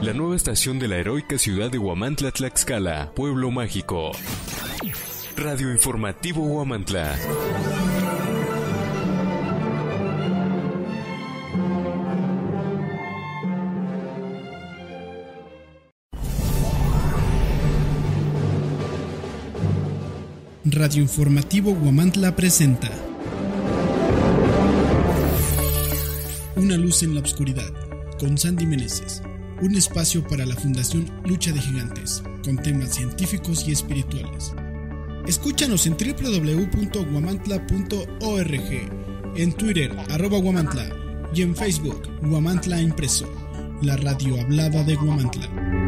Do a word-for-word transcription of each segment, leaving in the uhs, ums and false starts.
la nueva estación de la heroica ciudad de Huamantla, Tlaxcala, pueblo mágico. Radio Informativo Huamantla. Radio Informativo Huamantla presenta Una luz en la oscuridad, con Sandy Meneses, un espacio para la Fundación Lucha de Gigantes, con temas científicos y espirituales. Escúchanos en doble u doble u doble u punto huamantla punto org, en Twitter, arroba Huamantla, y en Facebook, Huamantla Impreso, la radio hablada de Huamantla.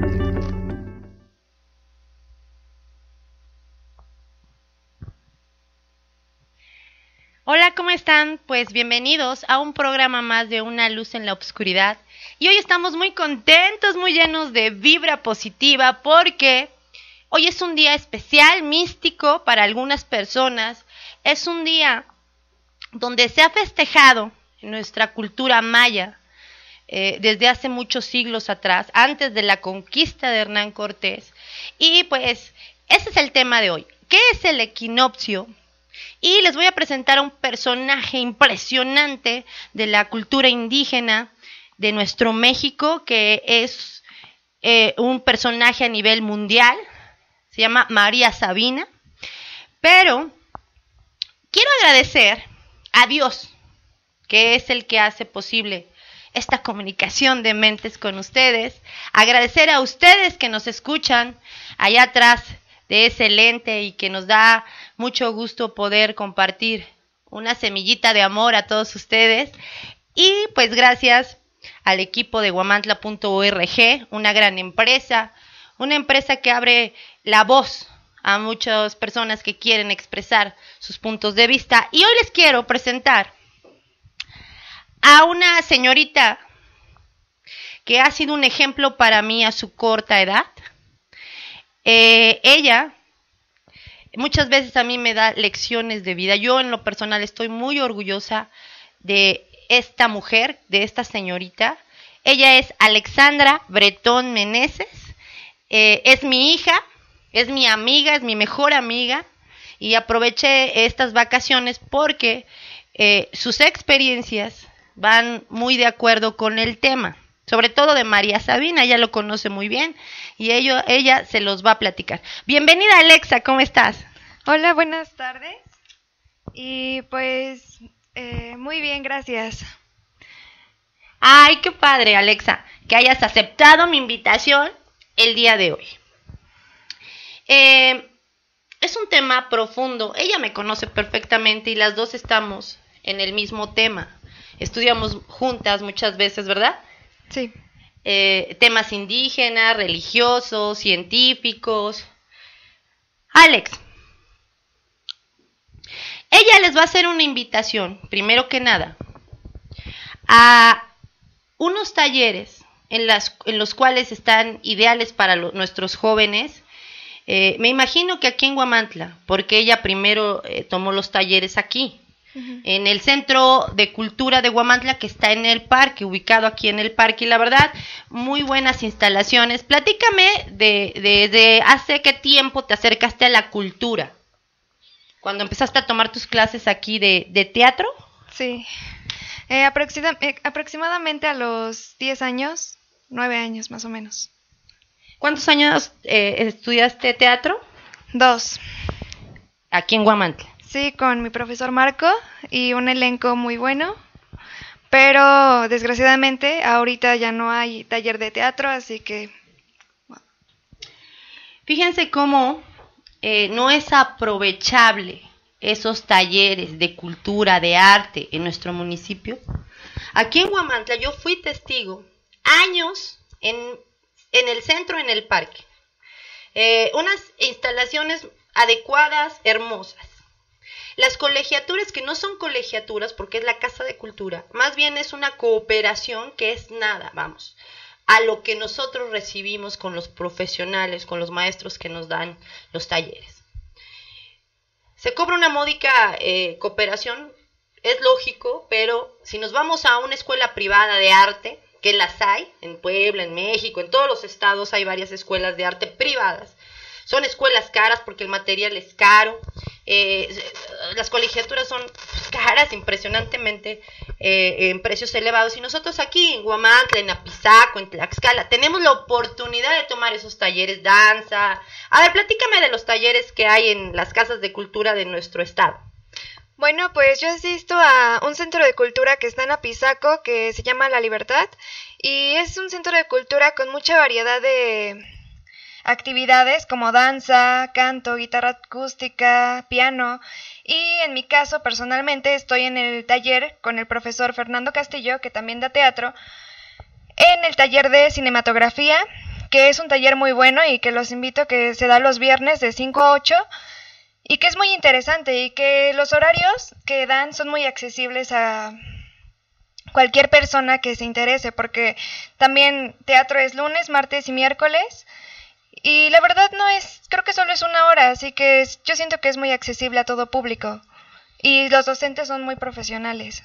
Hola, ¿cómo están? Pues bienvenidos a un programa más de Una luz en la oscuridad. Y hoy estamos muy contentos, muy llenos de vibra positiva, porque hoy es un día especial, místico para algunas personas. Es un día donde se ha festejado en nuestra cultura maya eh, desde hace muchos siglos atrás, antes de la conquista de Hernán Cortés. Y pues ese es el tema de hoy. ¿Qué es el equinoccio? Y les voy a presentar a un personaje impresionante de la cultura indígena de nuestro México, que es eh, un personaje a nivel mundial. Se llama María Sabina. Pero quiero agradecer a Dios, que es el que hace posible esta comunicación de mentes con ustedes. Agradecer a ustedes que nos escuchan allá atrás de ese lente y que nos da mucho gusto poder compartir una semillita de amor a todos ustedes. Y pues gracias al equipo de huamantla punto org, una gran empresa, una empresa que abre la voz a muchas personas que quieren expresar sus puntos de vista. Y hoy les quiero presentar a una señorita que ha sido un ejemplo para mí a su corta edad. Eh, ella muchas veces a mí me da lecciones de vida. Yo en lo personal estoy muy orgullosa de esta mujer, de esta señorita. Ella es Alexandra Bretón Meneses, eh, es mi hija, es mi amiga, es mi mejor amiga, y aproveché estas vacaciones porque eh, sus experiencias van muy de acuerdo con el tema. Sobre todo de María Sabina, ella lo conoce muy bien y ello, ella se los va a platicar. Bienvenida, Alexa, ¿cómo estás? Hola, buenas tardes. Y pues, eh, muy bien, gracias. Ay, qué padre, Alexa, que hayas aceptado mi invitación el día de hoy. Eh, es un tema profundo, ella me conoce perfectamente y las dos estamos en el mismo tema. Estudiamos juntas muchas veces, ¿verdad? Sí. Eh, temas indígenas, religiosos, científicos. Alex, ella les va a hacer una invitación, primero que nada, a unos talleres en, las, en los cuales están ideales para lo, nuestros jóvenes. Eh, me imagino que aquí en Huamantla, porque ella primero eh, tomó los talleres aquí. En el Centro de Cultura de Huamantla, que está en el parque, ubicado aquí en el parque, y la verdad, muy buenas instalaciones. Platícame de, de, de hace qué tiempo te acercaste a la cultura, cuando empezaste a tomar tus clases aquí de, de teatro. Sí, eh, aproxima, eh, aproximadamente a los diez años, nueve años más o menos. ¿Cuántos años eh, estudiaste teatro? Dos. Aquí en Huamantla. Sí, con mi profesor Marco y un elenco muy bueno, pero desgraciadamente ahorita ya no hay taller de teatro, así que... Bueno. Fíjense cómo eh, no es aprovechable esos talleres de cultura, de arte en nuestro municipio. Aquí en Huamantla yo fui testigo años en, en el centro, en el parque. Eh, unas instalaciones adecuadas, hermosas. Las colegiaturas, que no son colegiaturas porque es la Casa de Cultura, más bien es una cooperación que es nada, vamos, a lo que nosotros recibimos con los profesionales, con los maestros que nos dan los talleres. Se cobra una módica eh, cooperación, es lógico, pero si nos vamos a una escuela privada de arte, que las hay, en Puebla, en México, en todos los estados hay varias escuelas de arte privadas. Son escuelas caras porque el material es caro, eh, las colegiaturas son caras impresionantemente eh, en precios elevados, y nosotros aquí en Huamantla, en Apizaco, en Tlaxcala, tenemos la oportunidad de tomar esos talleres, danza. A ver, platícame de los talleres que hay en las casas de cultura de nuestro estado. Bueno, pues yo asisto a un centro de cultura que está en Apizaco, que se llama La Libertad, y es un centro de cultura con mucha variedad de actividades como danza, canto, guitarra acústica, piano, y en mi caso personalmente estoy en el taller con el profesor Fernando Castillo, que también da teatro, en el taller de cinematografía, que es un taller muy bueno y que los invito, a que se da los viernes de cinco a ocho, y que es muy interesante y que los horarios que dan son muy accesibles a cualquier persona que se interese, porque también teatro es lunes, martes y miércoles, y la verdad no es, creo que solo es una hora, así que es, yo siento que es muy accesible a todo público, y los docentes son muy profesionales.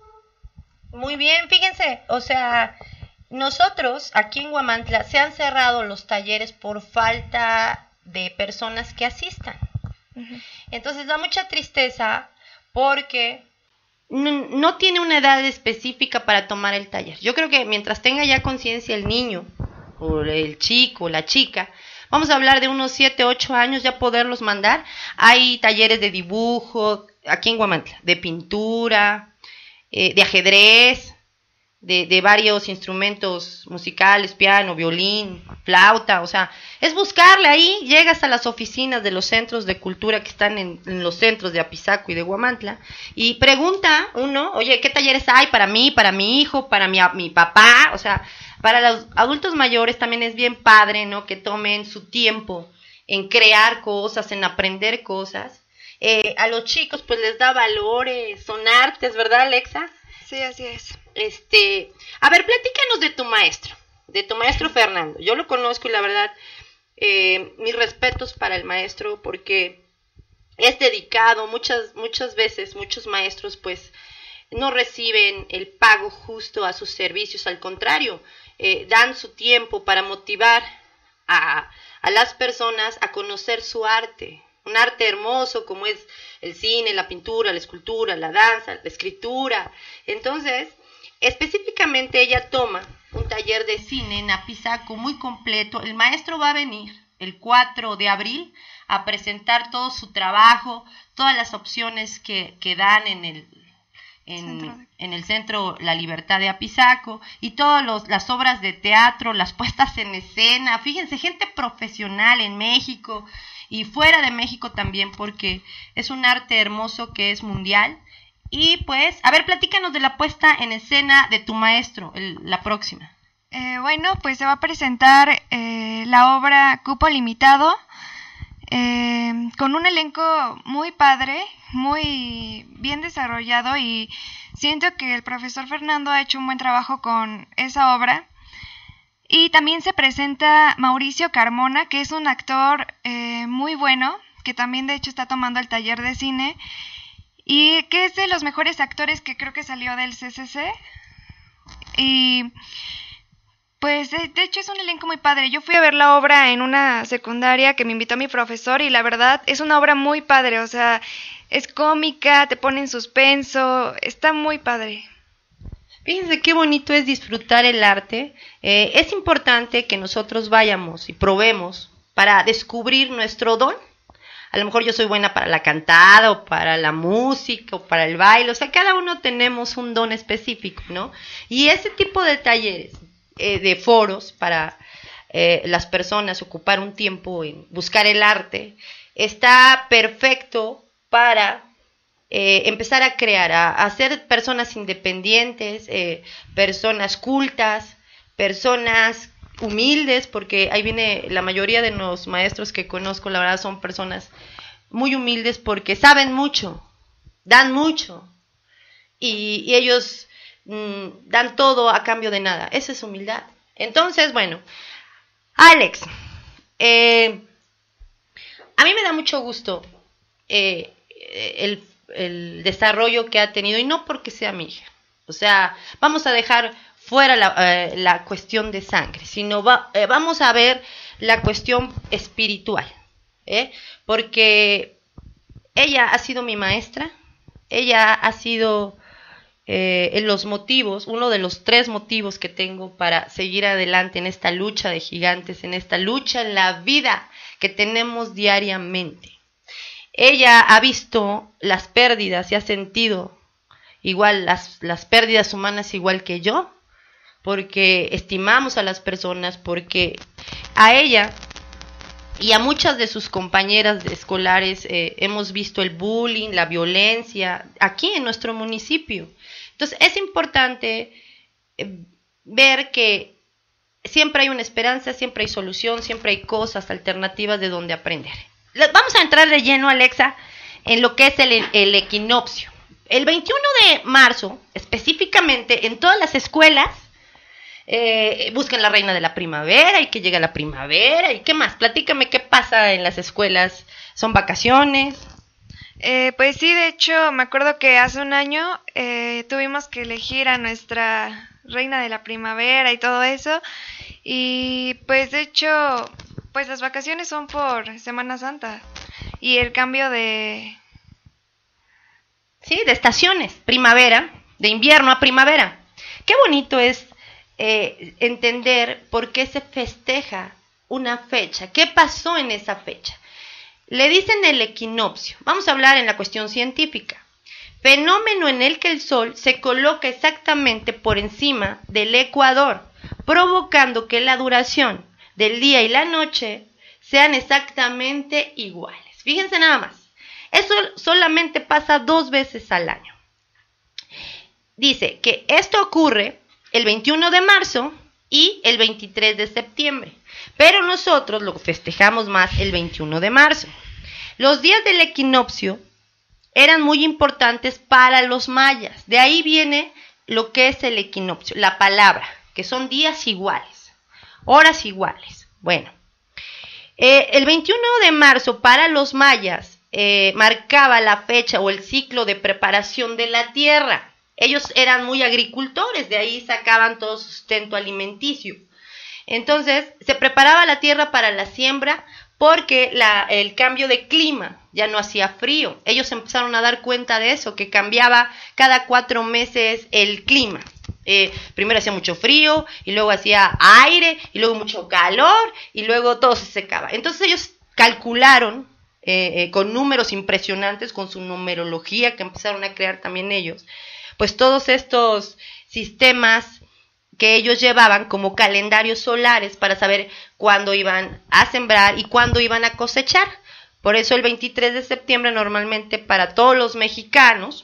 Muy bien, fíjense, o sea, nosotros aquí en Huamantla se han cerrado los talleres por falta de personas que asistan. Entonces da mucha tristeza porque no, no tiene una edad específica para tomar el taller. Yo creo que mientras tenga ya conciencia el niño o el chico o la chica, vamos a hablar de unos siete, ocho años, ya poderlos mandar. Hay talleres de dibujo aquí en Huamantla, de pintura, eh, de ajedrez, de, de varios instrumentos musicales, piano, violín, flauta, o sea, es buscarle ahí, llegas a las oficinas de los centros de cultura que están en, en los centros de Apizaco y de Huamantla, y pregunta uno, oye, ¿qué talleres hay para mí, para mi hijo, para mi, mi papá? O sea, para los adultos mayores también es bien padre, ¿no?, que tomen su tiempo en crear cosas, en aprender cosas. Eh, a los chicos pues les da valores, son artes, ¿verdad, Alexa? Sí, así es. Este, a ver, platícanos de tu maestro, de tu maestro Fernando. Yo lo conozco y la verdad, eh, mis respetos para el maestro porque es dedicado. Muchas, muchas veces, muchos maestros pues no reciben el pago justo a sus servicios, al contrario, eh, dan su tiempo para motivar a, a las personas a conocer su arte. Un arte hermoso como es el cine, la pintura, la escultura, la danza, la escritura. Entonces, específicamente ella toma un taller de cine en Apizaco muy completo. El maestro va a venir el cuatro de abril a presentar todo su trabajo, todas las opciones que, que dan en el, en, en el centro La Libertad de Apizaco, y todas las obras de teatro, las puestas en escena. Fíjense, gente profesional en México y fuera de México también, porque es un arte hermoso que es mundial. Y pues, a ver, platícanos de la puesta en escena de tu maestro, el, la próxima. Eh, bueno, pues se va a presentar eh, la obra Cupo Limitado, eh, con un elenco muy padre, muy bien desarrollado, y siento que el profesor Fernando ha hecho un buen trabajo con esa obra. Y también se presenta Mauricio Carmona, que es un actor eh, muy bueno, que también de hecho está tomando el taller de cine, y que es de los mejores actores que creo que salió del C C C. Y pues de, de hecho es un elenco muy padre. Yo fui a ver la obra en una secundaria que me invitó mi profesor, y la verdad es una obra muy padre, o sea, es cómica, te pone en suspenso, está muy padre. Fíjense qué bonito es disfrutar el arte. Eh, es importante que nosotros vayamos y probemos para descubrir nuestro don. A lo mejor yo soy buena para la cantada o para la música o para el baile. O sea, cada uno tenemos un don específico, ¿no? Y ese tipo de talleres, eh, de foros para eh, las personas ocupar un tiempo en buscar el arte, está perfecto para Eh, empezar a crear, a, a ser personas independientes, eh, personas cultas, personas humildes, porque ahí viene la mayoría de los maestros que conozco, la verdad son personas muy humildes porque saben mucho, dan mucho, y, y ellos mmm, dan todo a cambio de nada. Esa es humildad. Entonces, bueno, Alex, eh, a mí me da mucho gusto eh, el el desarrollo que ha tenido, y no porque sea mi hija. O sea, vamos a dejar fuera la, eh, la cuestión de sangre, sino va, eh, vamos a ver la cuestión espiritual, ¿eh? Porque ella ha sido mi maestra, ella ha sido eh, en los motivos, uno de los tres motivos que tengo para seguir adelante en esta lucha de gigantes, en esta lucha en la vida que tenemos diariamente. Ella ha visto las pérdidas y ha sentido igual las, las pérdidas humanas igual que yo, porque estimamos a las personas, porque a ella y a muchas de sus compañeras de escolares eh, hemos visto el bullying, la violencia aquí en nuestro municipio. Entonces es importante eh, ver que siempre hay una esperanza, siempre hay solución, siempre hay cosas alternativas de donde aprender. Vamos a entrar de lleno, Alexa, en lo que es el, el equinoccio. El veintiuno de marzo, específicamente en todas las escuelas, eh, buscan la reina de la primavera y que llega la primavera y qué más. Platícame qué pasa en las escuelas. ¿Son vacaciones? Eh, pues sí, de hecho, me acuerdo que hace un año eh, tuvimos que elegir a nuestra reina de la primavera y todo eso. Y pues de hecho, pues las vacaciones son por Semana Santa y el cambio de... Sí, de estaciones, primavera, de invierno a primavera. Qué bonito es eh, entender por qué se festeja una fecha, qué pasó en esa fecha. Le dicen el equinoccio. Vamos a hablar en la cuestión científica. Fenómeno en el que el Sol se coloca exactamente por encima del ecuador, provocando que la duración del día y la noche sean exactamente iguales. Fíjense nada más. Eso solamente pasa dos veces al año. Dice que esto ocurre el veintiuno de marzo y el veintitrés de septiembre, pero nosotros lo festejamos más el veintiuno de marzo. Los días del equinoccio eran muy importantes para los mayas. De ahí viene lo que es el equinoccio, la palabra, que son días iguales, horas iguales. Bueno, eh, el veintiuno de marzo para los mayas Eh, marcaba la fecha o el ciclo de preparación de la tierra. Ellos eran muy agricultores, de ahí sacaban todo sustento alimenticio. Entonces se preparaba la tierra para la siembra porque la, el cambio de clima ya no hacía frío. Ellos empezaron a dar cuenta de eso, que cambiaba cada cuatro meses el clima. Eh, primero hacía mucho frío y luego hacía aire y luego mucho calor y luego todo se secaba. Entonces ellos calcularon Eh, eh, con números impresionantes, con su numerología que empezaron a crear también ellos, pues todos estos sistemas que ellos llevaban como calendarios solares para saber cuándo iban a sembrar y cuándo iban a cosechar. Por eso el veintitrés de septiembre normalmente para todos los mexicanos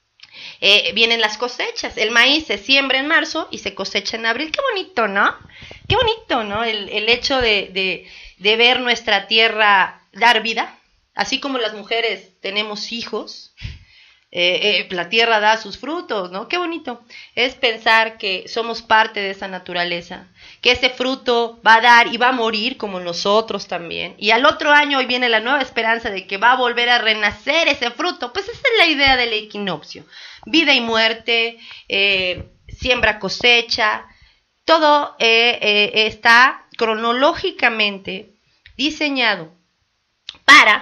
eh, vienen las cosechas. El maíz se siembra en marzo y se cosecha en abril. Qué bonito, ¿no? Qué bonito, ¿no? El, el hecho de, de, de ver nuestra tierra dar vida. Así como las mujeres tenemos hijos, eh, eh, la tierra da sus frutos, ¿no? Qué bonito es pensar que somos parte de esa naturaleza, que ese fruto va a dar y va a morir como nosotros también. Y al otro año hoy viene la nueva esperanza de que va a volver a renacer ese fruto. Pues esa es la idea del equinoccio. Vida y muerte, eh, siembra, cosecha, todo eh, eh, está cronológicamente diseñado para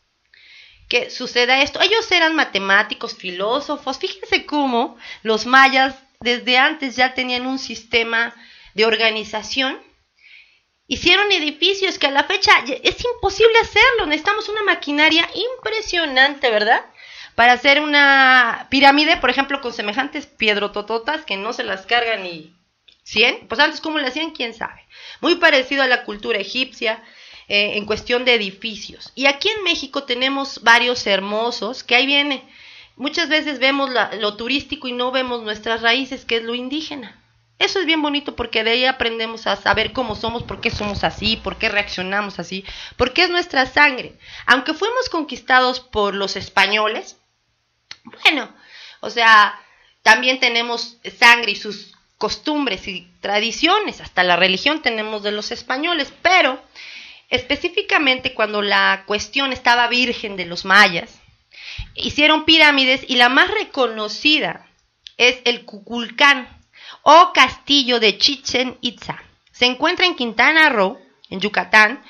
que suceda esto. Ellos eran matemáticos, filósofos. Fíjense cómo los mayas desde antes ya tenían un sistema de organización. Hicieron edificios que a la fecha es imposible hacerlo. Necesitamos una maquinaria impresionante, ¿verdad? Para hacer una pirámide, por ejemplo, con semejantes piedrotototas que no se las cargan ni cien. Pues antes, ¿cómo le hacían? ¿Quién sabe? Muy parecido a la cultura egipcia. Eh, en cuestión de edificios. Y aquí en México tenemos varios hermosos, que ahí viene. Muchas veces vemos la, lo turístico y no vemos nuestras raíces, que es lo indígena. Eso es bien bonito porque de ahí aprendemos a saber cómo somos, por qué somos así, por qué reaccionamos así, porque es nuestra sangre. Aunque fuimos conquistados por los españoles, bueno, o sea, también tenemos sangre y sus costumbres y tradiciones, hasta la religión tenemos de los españoles, pero específicamente cuando la cuestión estaba virgen de los mayas, hicieron pirámides y la más reconocida es el Kukulcán. o Castillo de Chichén Itzá. Se encuentra en Quintana Roo, en Yucatán,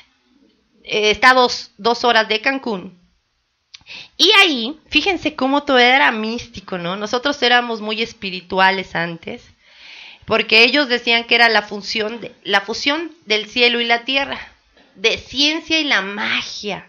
eh, está a dos, dos horas de Cancún. Y ahí, fíjense cómo todo era místico, ¿no? Nosotros éramos muy espirituales antes, porque ellos decían que era la fusión, de, la fusión del cielo y la tierra, de ciencia y la magia.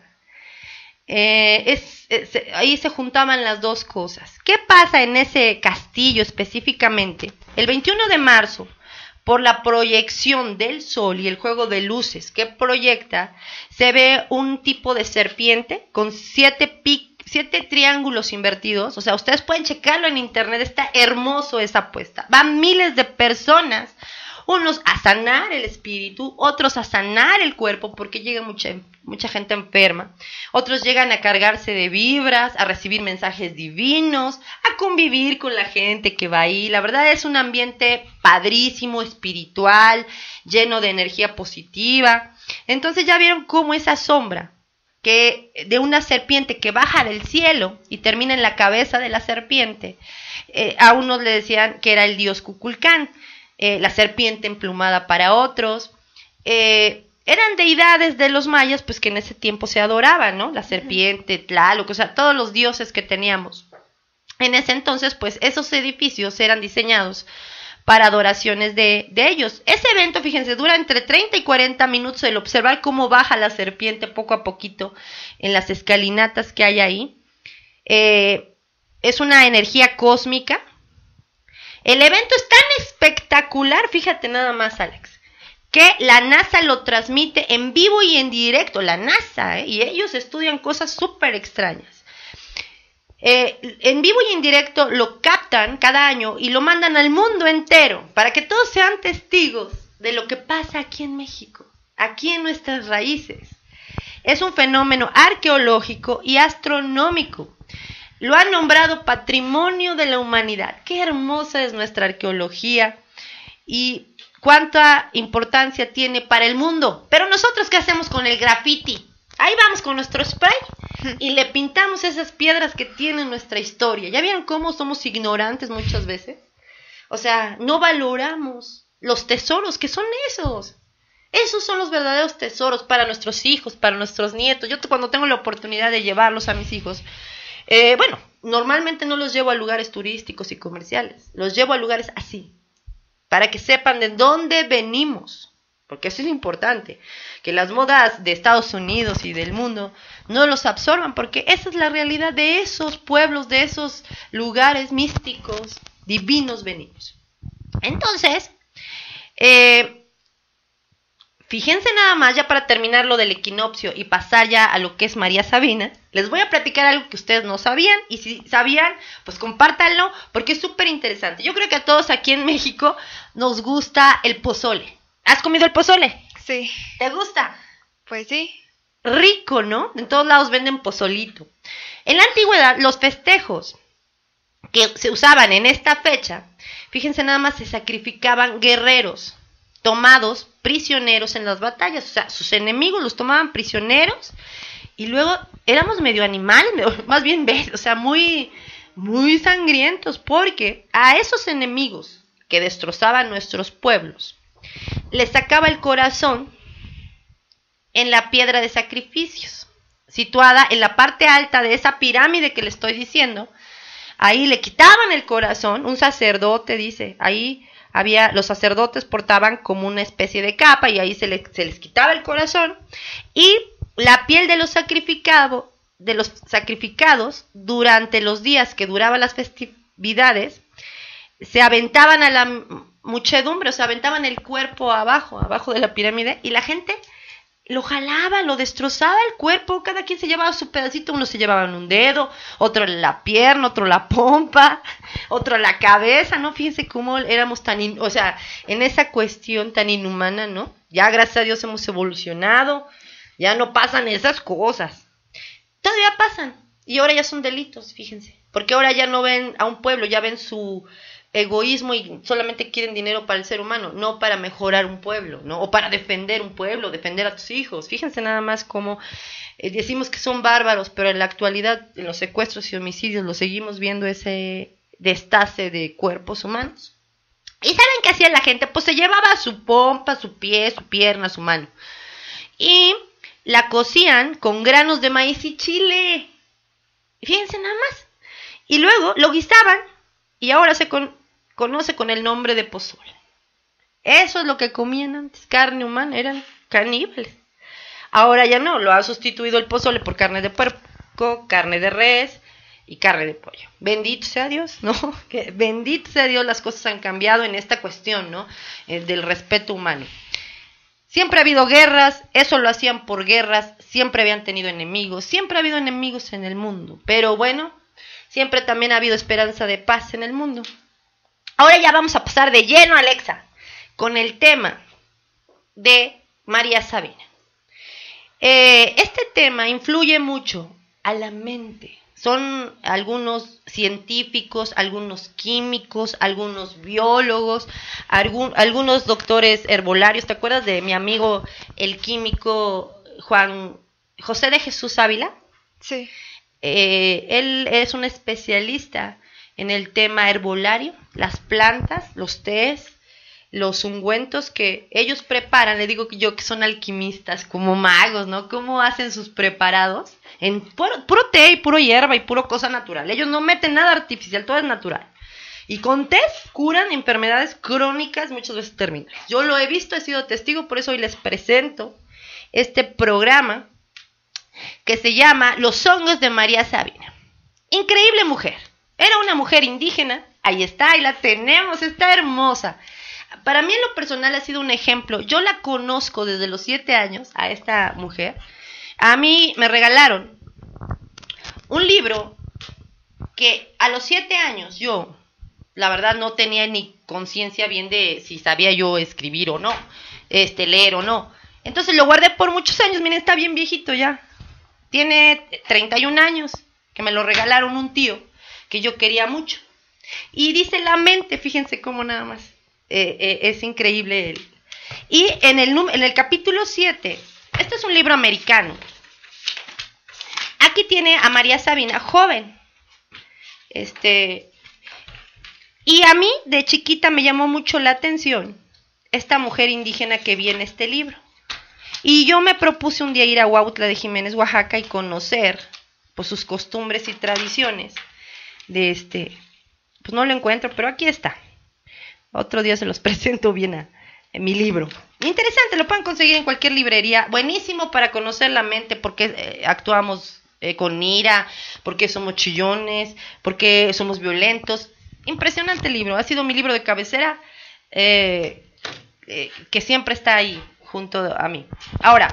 Eh, es, es, ahí se juntaban las dos cosas. ¿Qué pasa en ese castillo específicamente? El veintiuno de marzo, por la proyección del sol y el juego de luces que proyecta, se ve un tipo de serpiente con siete, pic, siete triángulos invertidos. O sea, ustedes pueden checarlo en internet, está hermoso esa apuesta. Van miles de personas, unos a sanar el espíritu, otros a sanar el cuerpo, porque llega mucha, mucha gente enferma. Otros llegan a cargarse de vibras, a recibir mensajes divinos, a convivir con la gente que va ahí. La verdad es un ambiente padrísimo, espiritual, lleno de energía positiva. Entonces ya vieron cómo esa sombra que de una serpiente que baja del cielo y termina en la cabeza de la serpiente, eh, a unos le decían que era el dios Kukulcán. Eh, la serpiente emplumada para otros, eh, eran deidades de los mayas, pues que en ese tiempo se adoraban, ¿no? La serpiente, Tlaloc, o sea, todos los dioses que teníamos. En ese entonces, pues esos edificios eran diseñados para adoraciones de, de ellos. Ese evento, fíjense, dura entre treinta y cuarenta minutos el observar cómo baja la serpiente poco a poquito en las escalinatas que hay ahí. Eh, es una energía cósmica. El evento es tan espectacular, fíjate nada más, Alex, que la NASA lo transmite en vivo y en directo, la NASA, ¿eh? Y ellos estudian cosas súper extrañas. Eh, en vivo y en directo lo captan cada año y lo mandan al mundo entero, para que todos sean testigos de lo que pasa aquí en México, aquí en nuestras raíces. Es un fenómeno arqueológico y astronómico. Lo han nombrado Patrimonio de la Humanidad. Qué hermosa es nuestra arqueología y cuánta importancia tiene para el mundo. Pero nosotros, ¿qué hacemos con el graffiti? Ahí vamos con nuestro spray y le pintamos esas piedras que tienen nuestra historia. ¿Ya vieron cómo somos ignorantes muchas veces? O sea, no valoramos los tesoros que son esos. Esos son los verdaderos tesoros para nuestros hijos, para nuestros nietos. Yo cuando tengo la oportunidad de llevarlos a mis hijos, Eh, bueno, normalmente no los llevo a lugares turísticos y comerciales, los llevo a lugares así, para que sepan de dónde venimos, porque eso es importante, que las modas de Estados Unidos y del mundo no los absorban, porque esa es la realidad de esos pueblos, de esos lugares místicos, divinos venimos. Entonces, eh, fíjense nada más, ya para terminar lo del equinoccio y pasar ya a lo que es María Sabina, les voy a platicar algo que ustedes no sabían, y si sabían, pues compártanlo, porque es súper interesante. Yo creo que a todos aquí en México nos gusta el pozole. ¿Has comido el pozole? Sí. ¿Te gusta? Pues sí. Rico, ¿no? En todos lados venden pozolito. En la antigüedad, los festejos que se usaban en esta fecha, fíjense nada más, se sacrificaban guerreros tomados prisioneros en las batallas. O sea, sus enemigos los tomaban prisioneros y luego éramos medio animales, más bien, o sea, muy, muy sangrientos, porque a esos enemigos que destrozaban nuestros pueblos les sacaba el corazón en la piedra de sacrificios, situada en la parte alta de esa pirámide que le estoy diciendo. Ahí le quitaban el corazón, un sacerdote dice, ahí había, los sacerdotes portaban como una especie de capa y ahí se, le, se les quitaba el corazón, y la piel de los sacrificados, de los sacrificados durante los días que duraban las festividades, se aventaban a la muchedumbre, o sea, aventaban el cuerpo abajo, abajo de la pirámide, y la gente lo jalaba, lo destrozaba el cuerpo, cada quien se llevaba su pedacito, unos se llevaban un dedo, otro la pierna, otro la pompa, otro la cabeza, ¿no? Fíjense cómo éramos tan, in, o sea, en esa cuestión tan inhumana, ¿no? Ya gracias a Dios hemos evolucionado, ya no pasan esas cosas, todavía pasan, y ahora ya son delitos, fíjense, porque ahora ya no ven a un pueblo, ya ven su egoísmo y solamente quieren dinero para el ser humano, no para mejorar un pueblo, ¿no? O para defender un pueblo, defender a tus hijos. Fíjense nada más cómo eh, decimos que son bárbaros, pero en la actualidad, en los secuestros y homicidios, lo seguimos viendo ese destace de cuerpos humanos. ¿Y saben qué hacía la gente? Pues se llevaba su pompa, su pie, su pierna, su mano. Y la cocían con granos de maíz y chile. Fíjense nada más. Y luego lo guisaban y ahora se con, conoce con el nombre de pozole. Eso es lo que comían antes, carne humana, eran caníbales. Ahora ya no, lo ha sustituido el pozole por carne de puerco, carne de res y carne de pollo. Bendito sea Dios, ¿no? Que bendito sea Dios, las cosas han cambiado en esta cuestión, ¿no? Eh, del respeto humano. Siempre ha habido guerras, eso lo hacían por guerras, siempre habían tenido enemigos, siempre ha habido enemigos en el mundo. Pero bueno, siempre también ha habido esperanza de paz en el mundo. Ahora ya vamos a pasar de lleno, Alexa, con el tema de María Sabina. Eh, este tema influye mucho a la mente. Son algunos científicos, algunos químicos, algunos biólogos, algún, algunos doctores herbolarios. ¿Te acuerdas de mi amigo el químico Juan José de Jesús Ávila? Sí. Eh, él es un especialista en el tema herbolario, las plantas, los tés, los ungüentos que ellos preparan. Le digo yo que son alquimistas, como magos, ¿no? ¿Cómo hacen sus preparados? En puro, puro té y puro hierba y puro cosa natural. Ellos no meten nada artificial, todo es natural. Y con tés curan enfermedades crónicas, muchas veces terminales. Yo lo he visto, he sido testigo, por eso hoy les presento este programa que se llama Los hongos de María Sabina. Increíble mujer. Era una mujer indígena. Ahí está, ahí la tenemos, está hermosa. Para mí en lo personal ha sido un ejemplo. Yo la conozco desde los siete años, a esta mujer. A mí me regalaron un libro que a los siete años yo, la verdad, no tenía ni conciencia bien de si sabía yo escribir o no, este, leer o no. Entonces lo guardé por muchos años. Miren, está bien viejito ya. Tiene treinta y un años, que me lo regalaron un tío que yo quería mucho. Y dice la mente, fíjense cómo nada más. Eh, eh, es increíble. Y en el, en el capítulo siete, este es un libro americano. Aquí tiene a María Sabina, joven. Este, y a mí, de chiquita, me llamó mucho la atención esta mujer indígena que vi en este libro. Y yo me propuse un día ir a Huautla de Jiménez, Oaxaca, y conocer pues, sus costumbres y tradiciones. De este, pues no lo encuentro, pero aquí está. Otro día se los presento bien a, en mi libro. Interesante, lo pueden conseguir en cualquier librería. Buenísimo para conocer la mente, porque eh, actuamos eh, con ira, porque somos chillones, porque somos violentos. Impresionante libro, ha sido mi libro de cabecera, eh, eh, que siempre está ahí junto a mí. Ahora,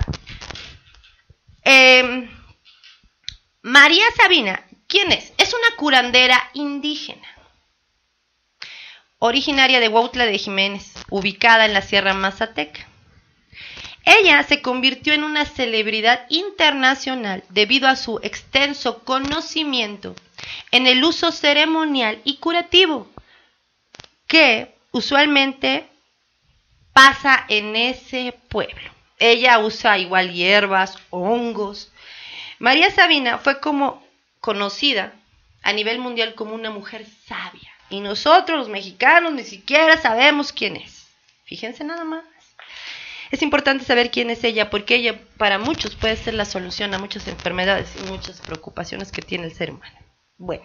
eh, María Sabina, ¿quién es? Es una curandera indígena, originaria de Huautla de Jiménez, ubicada en la Sierra Mazateca. Ella se convirtió en una celebridad internacional debido a su extenso conocimiento en el uso ceremonial y curativo que usualmente pasa en ese pueblo. Ella usa igual hierbas, hongos. María Sabina fue como conocida a nivel mundial como una mujer sabia. Y nosotros, los mexicanos, ni siquiera sabemos quién es. Fíjense nada más. Es importante saber quién es ella, porque ella para muchos puede ser la solución a muchas enfermedades y muchas preocupaciones que tiene el ser humano. Bueno.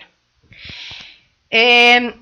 Eh,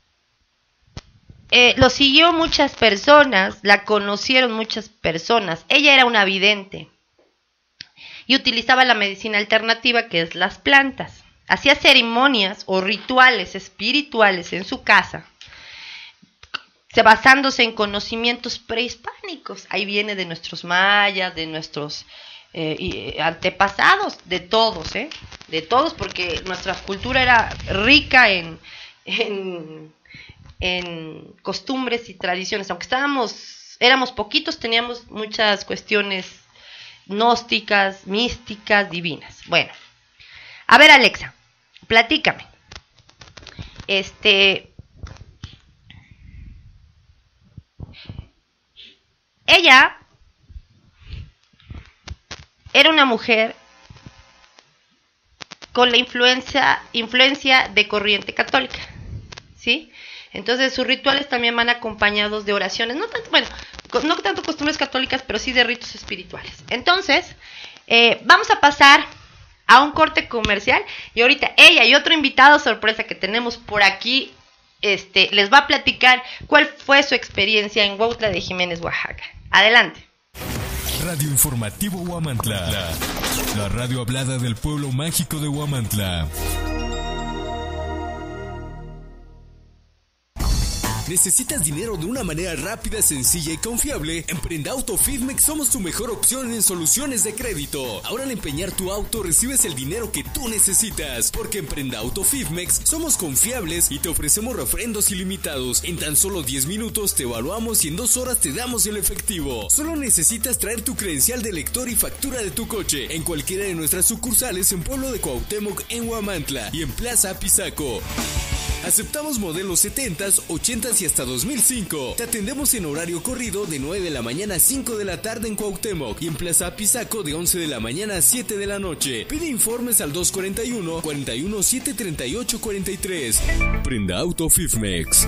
eh, lo siguió muchas personas, la conocieron muchas personas. Ella era una vidente y utilizaba la medicina alternativa, que es las plantas. Hacía ceremonias o rituales espirituales en su casa, basándose en conocimientos prehispánicos. Ahí viene de nuestros mayas, de nuestros eh, antepasados, de todos, ¿eh? De todos, porque nuestra cultura era rica en, en, en costumbres y tradiciones. Aunque estábamos, éramos poquitos, teníamos muchas cuestiones gnósticas, místicas, divinas. Bueno. A ver, Alexa, platícame. Este, ella era una mujer con la influencia, influencia de corriente católica, ¿sí? Entonces sus rituales también van acompañados de oraciones, no tanto, bueno, no tanto costumbres católicas, pero sí de ritos espirituales. Entonces, eh, vamos a pasar a un corte comercial y ahorita ella y otro invitado sorpresa que tenemos por aquí, este, les va a platicar cuál fue su experiencia en Huautla de Jiménez, Oaxaca. Adelante. Radio Informativo Huamantla, la, la radio hablada del pueblo mágico de Huamantla. ¿Necesitas dinero de una manera rápida, sencilla y confiable? En Prendauto Fidmex somos tu mejor opción en soluciones de crédito. Ahora al empeñar tu auto recibes el dinero que tú necesitas, porque en Prendauto Fidmex somos confiables y te ofrecemos refrendos ilimitados. En tan solo diez minutos te evaluamos y en dos horas te damos el efectivo. Solo necesitas traer tu credencial de lector y factura de tu coche en cualquiera de nuestras sucursales en Pueblo de Cuauhtémoc, en Huamantla y en Plaza Apizaco. Aceptamos modelos setentas, ochentas y hasta dos mil cinco. Te atendemos en horario corrido de nueve de la mañana a cinco de la tarde en Cuauhtémoc y en Plaza Apizaco de once de la mañana a siete de la noche. Pide informes al dos cuarenta y uno, cuarenta y uno, setecientos treinta y ocho cuarenta y tres. Prendauto Fidmex.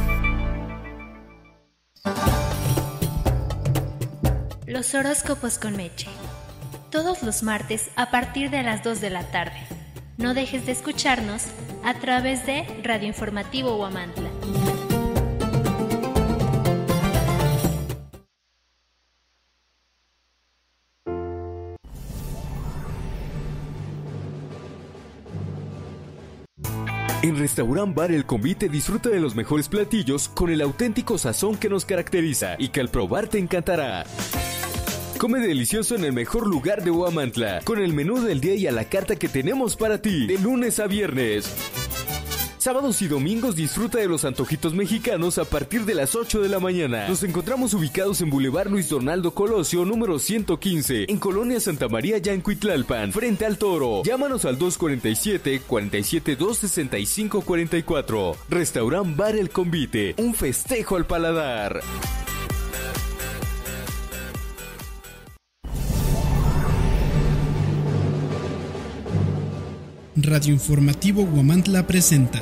Los horóscopos con Meche. Todos los martes a partir de las dos de la tarde. No dejes de escucharnos a través de Radio Informativo Huamantla. En Restaurant Bar El Convite disfruta de los mejores platillos con el auténtico sazón que nos caracteriza y que al probar te encantará. Come delicioso en el mejor lugar de Huamantla, con el menú del día y a la carta que tenemos para ti, de lunes a viernes. Sábados y domingos disfruta de los antojitos mexicanos a partir de las ocho de la mañana. Nos encontramos ubicados en Boulevard Luis Donaldo Colosio, número ciento quince, en Colonia Santa María, Yancuitlalpan, frente al Toro. Llámanos al dos cuarenta y siete, cuarenta y siete, dos sesenta y cinco cuarenta y cuatro. Restaurant Bar El Convite, un festejo al paladar. Radio Informativo Huamantla presenta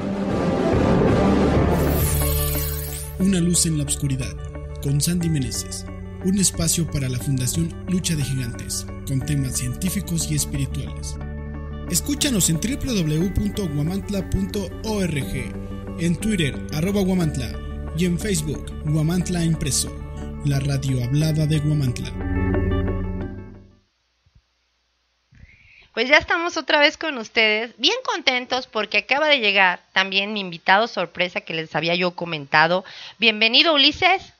Una luz en la oscuridad, con Sandy Meneses, un espacio para la Fundación Lucha de Gigantes, con temas científicos y espirituales. Escúchanos en doble u doble u doble u punto huamantla punto org, en Twitter, arroba Huamantla, y en Facebook, Huamantla Impreso, la radio hablada de Huamantla. Pues ya estamos otra vez con ustedes, bien contentos porque acaba de llegar también mi invitado sorpresa que les había yo comentado. Bienvenido, Ulises.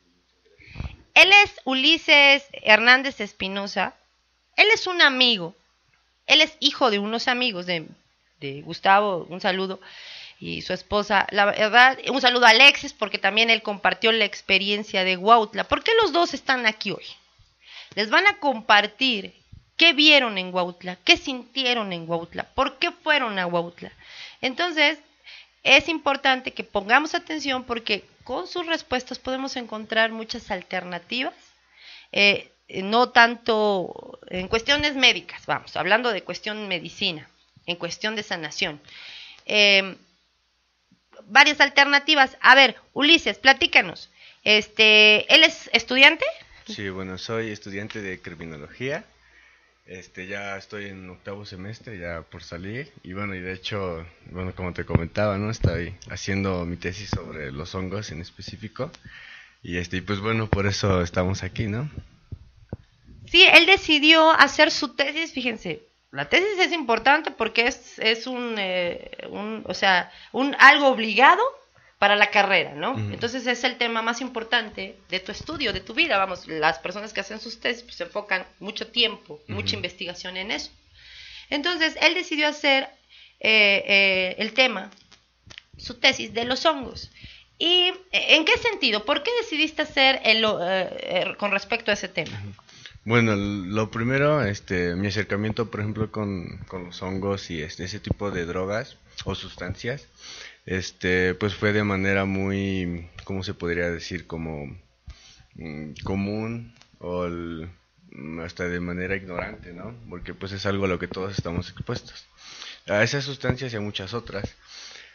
Él es Ulises Hernández Espinosa. Él es un amigo. Él es hijo de unos amigos de, de Gustavo, un saludo, y su esposa. La verdad, un saludo a Alexis porque también él compartió la experiencia de Huautla. ¿Por qué los dos están aquí hoy? Les van a compartir ¿qué vieron en Huautla? ¿Qué sintieron en Huautla? ¿Por qué fueron a Huautla? Entonces, es importante que pongamos atención porque con sus respuestas podemos encontrar muchas alternativas, eh, no tanto en cuestiones médicas, vamos, hablando de cuestión medicina, en cuestión de sanación. Eh, varias alternativas. A ver, Ulises, platícanos. Este, ¿él es estudiante? Sí, bueno, soy estudiante de criminología. Este, ya estoy en octavo semestre, ya por salir, y bueno, y de hecho, bueno, como te comentaba, ¿no? Estoy haciendo mi tesis sobre los hongos en específico, y este, y pues bueno, por eso estamos aquí, ¿no? Sí, él decidió hacer su tesis, fíjense, la tesis es importante porque es, es un, eh, un, o sea, un algo obligado para la carrera, ¿no? Uh-huh. Entonces es el tema más importante de tu estudio, de tu vida, vamos, las personas que hacen sus tesis pues, se enfocan mucho tiempo, uh-huh. mucha investigación en eso. Entonces él decidió hacer eh, eh, el tema, su tesis de los hongos. ¿Y en qué sentido? ¿Por qué decidiste hacer el, eh, eh, con respecto a ese tema? Uh-huh. Bueno, lo primero, este, mi acercamiento, por ejemplo, con, con los hongos y este, ese tipo de drogas o sustancias, este, pues fue de manera muy, ¿cómo se podría decir? Como mm, común o el, hasta de manera ignorante, ¿no? Porque pues es algo a lo que todos estamos expuestos. A esas sustancias y a muchas otras.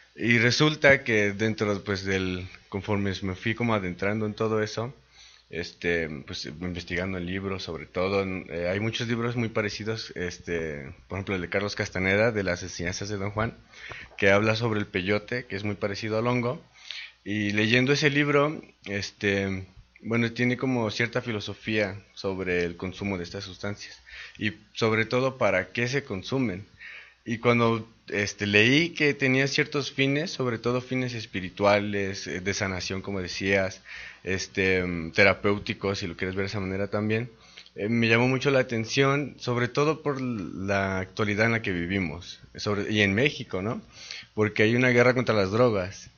Y resulta que dentro, pues, del, conforme me fui como adentrando en todo eso, este, pues, investigando en libros, sobre todo, eh, hay muchos libros muy parecidos, este, por ejemplo, el de Carlos Castaneda, de las enseñanzas de Don Juan, que habla sobre el peyote, que es muy parecido al hongo, y leyendo ese libro, este, bueno, tiene como cierta filosofía sobre el consumo de estas sustancias, y sobre todo para qué se consumen. Y cuando este, leí que tenía ciertos fines, sobre todo fines espirituales, de sanación, como decías, este, terapéuticos, si lo quieres ver de esa manera también, eh, me llamó mucho la atención, sobre todo por la actualidad en la que vivimos, sobre, y en México, ¿no? Porque hay una guerra contra las drogas,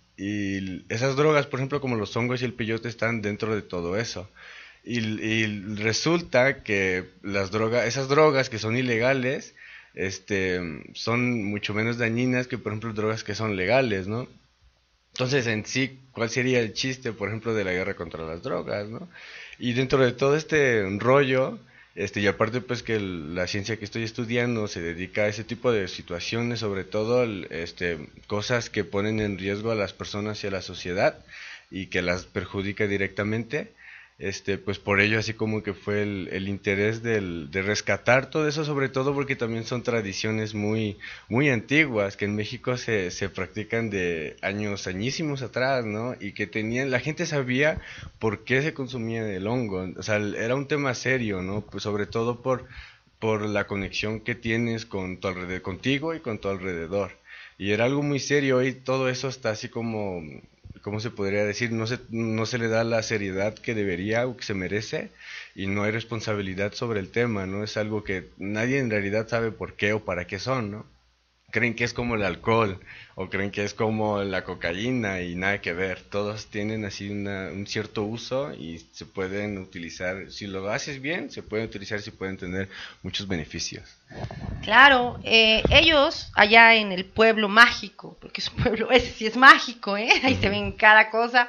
y esas drogas, por ejemplo, como los hongos y el peyote, están dentro de todo eso. Y, y resulta que las drogas, esas drogas que son ilegales, este, son mucho menos dañinas que, por ejemplo, drogas que son legales, ¿no? Entonces, en sí, ¿cuál sería el chiste, por ejemplo, de la guerra contra las drogas, ¿no? Y dentro de todo este rollo, este, y aparte, pues, que el, la ciencia que estoy estudiando se dedica a ese tipo de situaciones, sobre todo, el, este, cosas que ponen en riesgo a las personas y a la sociedad y que las perjudica directamente. Este, pues por ello así como que fue el, el interés del, de rescatar todo eso, sobre todo porque también son tradiciones muy muy antiguas que en México se, se practican de años, añísimos atrás, ¿no? Y que tenían, la gente sabía por qué se consumía el hongo, o sea, era un tema serio, ¿no? Pues sobre todo por, por la conexión que tienes con tu alrededor, contigo y con tu alrededor. Y era algo muy serio y todo eso está así como... ¿cómo se podría decir? No se, no se le da la seriedad que debería o que se merece y no hay responsabilidad sobre el tema, ¿no? Es algo que nadie en realidad sabe por qué o para qué son, ¿no? Creen que es como el alcohol o creen que es como la cocaína y nada que ver. Todos tienen así una, un cierto uso y se pueden utilizar, si lo haces bien, se pueden utilizar y se pueden tener muchos beneficios. Claro, eh, ellos allá en el pueblo mágico, porque es un pueblo, ese sí es mágico, ¿eh? Ahí se ven cada cosa,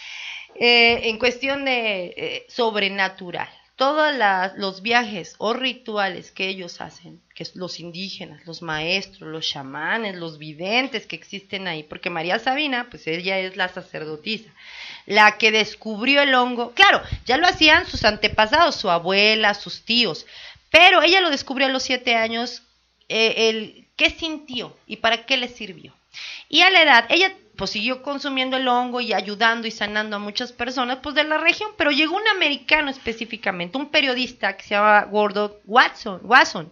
eh, en cuestión de eh, sobrenatural. Todos las, los viajes o rituales que ellos hacen, que es los indígenas, los maestros, los chamanes, los videntes que existen ahí, porque María Sabina, pues ella es la sacerdotisa, la que descubrió el hongo. Claro, ya lo hacían sus antepasados, su abuela, sus tíos, pero ella lo descubrió a los siete años, eh, el qué sintió y para qué le sirvió. Y a la edad, ella pues siguió consumiendo el hongo y ayudando y sanando a muchas personas pues de la región, pero llegó un americano específicamente, un periodista que se llama Gordon Watson. Wasson.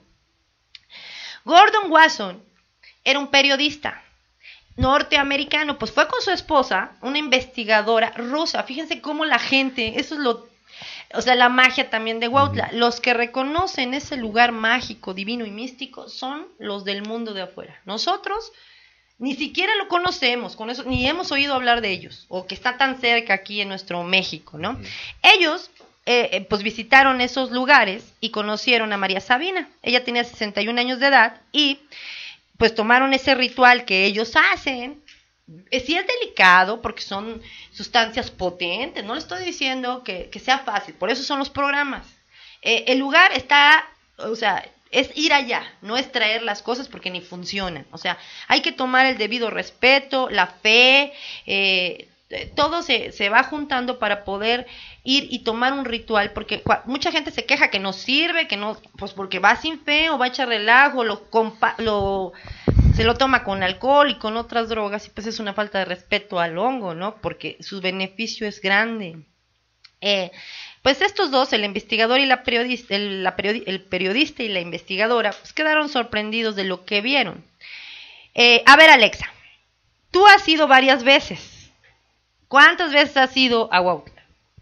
Gordon Wasson era un periodista norteamericano, pues fue con su esposa, una investigadora rusa. Fíjense cómo la gente, eso es lo, o sea, la magia también de Huautla. Los que reconocen ese lugar mágico, divino y místico son los del mundo de afuera. Nosotros ni siquiera lo conocemos, con eso, ni hemos oído hablar de ellos, o que está tan cerca aquí en nuestro México, ¿no? Uh-huh. Ellos, eh, pues visitaron esos lugares y conocieron a María Sabina. Ella tenía sesenta y un años de edad y pues tomaron ese ritual que ellos hacen. Eh, sí es delicado porque son sustancias potentes, no le estoy diciendo que, que sea fácil, por eso son los programas. Eh, el lugar está, o sea... es ir allá, no es traer las cosas porque ni funcionan. O sea, hay que tomar el debido respeto, la fe, eh, todo se, se va juntando para poder ir y tomar un ritual, porque mucha gente se queja que no sirve, que no, pues porque va sin fe o va a echar relajo, lo, compa lo se lo toma con alcohol y con otras drogas, y pues es una falta de respeto al hongo, ¿no? Porque su beneficio es grande. Eh, Pues estos dos, el investigador y la periodista, el, la periodi el periodista y la investigadora, pues quedaron sorprendidos de lo que vieron. Eh, a ver, Alexa, tú has ido varias veces. ¿Cuántas veces has ido a Huautla?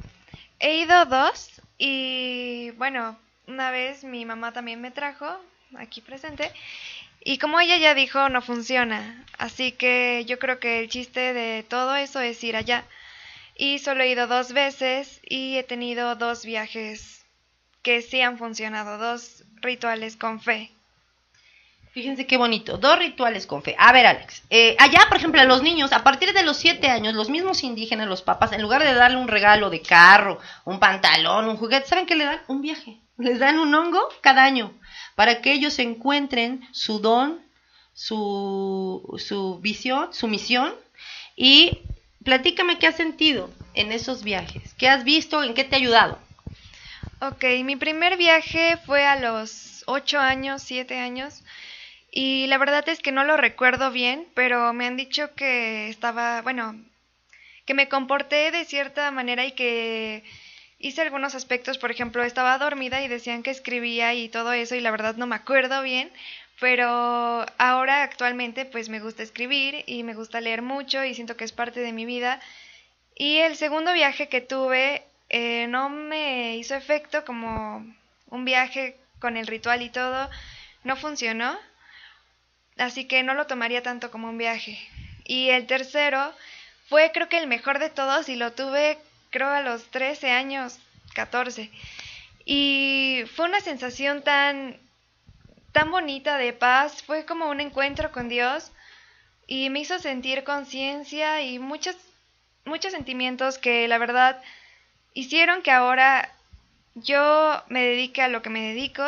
He ido dos y, bueno, una vez mi mamá también me trajo, aquí presente, y como ella ya dijo, no funciona. Así que yo creo que el chiste de todo eso es ir allá. Y solo he ido dos veces y he tenido dos viajes que sí han funcionado, dos rituales con fe. Fíjense qué bonito, dos rituales con fe. A ver, Alex, eh, allá, por ejemplo, a los niños, a partir de los siete años, los mismos indígenas, los papás, en lugar de darle un regalo de carro, un pantalón, un juguete, ¿saben qué le dan? Un viaje. Les dan un hongo cada año para que ellos encuentren su don, su, su visión, su misión, y platícame qué has sentido en esos viajes, qué has visto, en qué te ha ayudado. Ok, mi primer viaje fue a los ocho años, siete años, y la verdad es que no lo recuerdo bien, pero me han dicho que estaba, bueno, que me comporté de cierta manera y que hice algunos aspectos. Por ejemplo, estaba dormida y decían que escribía y todo eso, y la verdad no me acuerdo bien, pero ahora actualmente pues me gusta escribir y me gusta leer mucho y siento que es parte de mi vida. Y el segundo viaje que tuve eh, no me hizo efecto como un viaje con el ritual y todo, no funcionó, así que no lo tomaría tanto como un viaje. Y el tercero fue creo que el mejor de todos y lo tuve creo a los trece años, catorce. Y fue una sensación tan, tan bonita de paz, fue como un encuentro con Dios y me hizo sentir conciencia y muchos, muchos sentimientos que la verdad hicieron que ahora yo me dedique a lo que me dedico.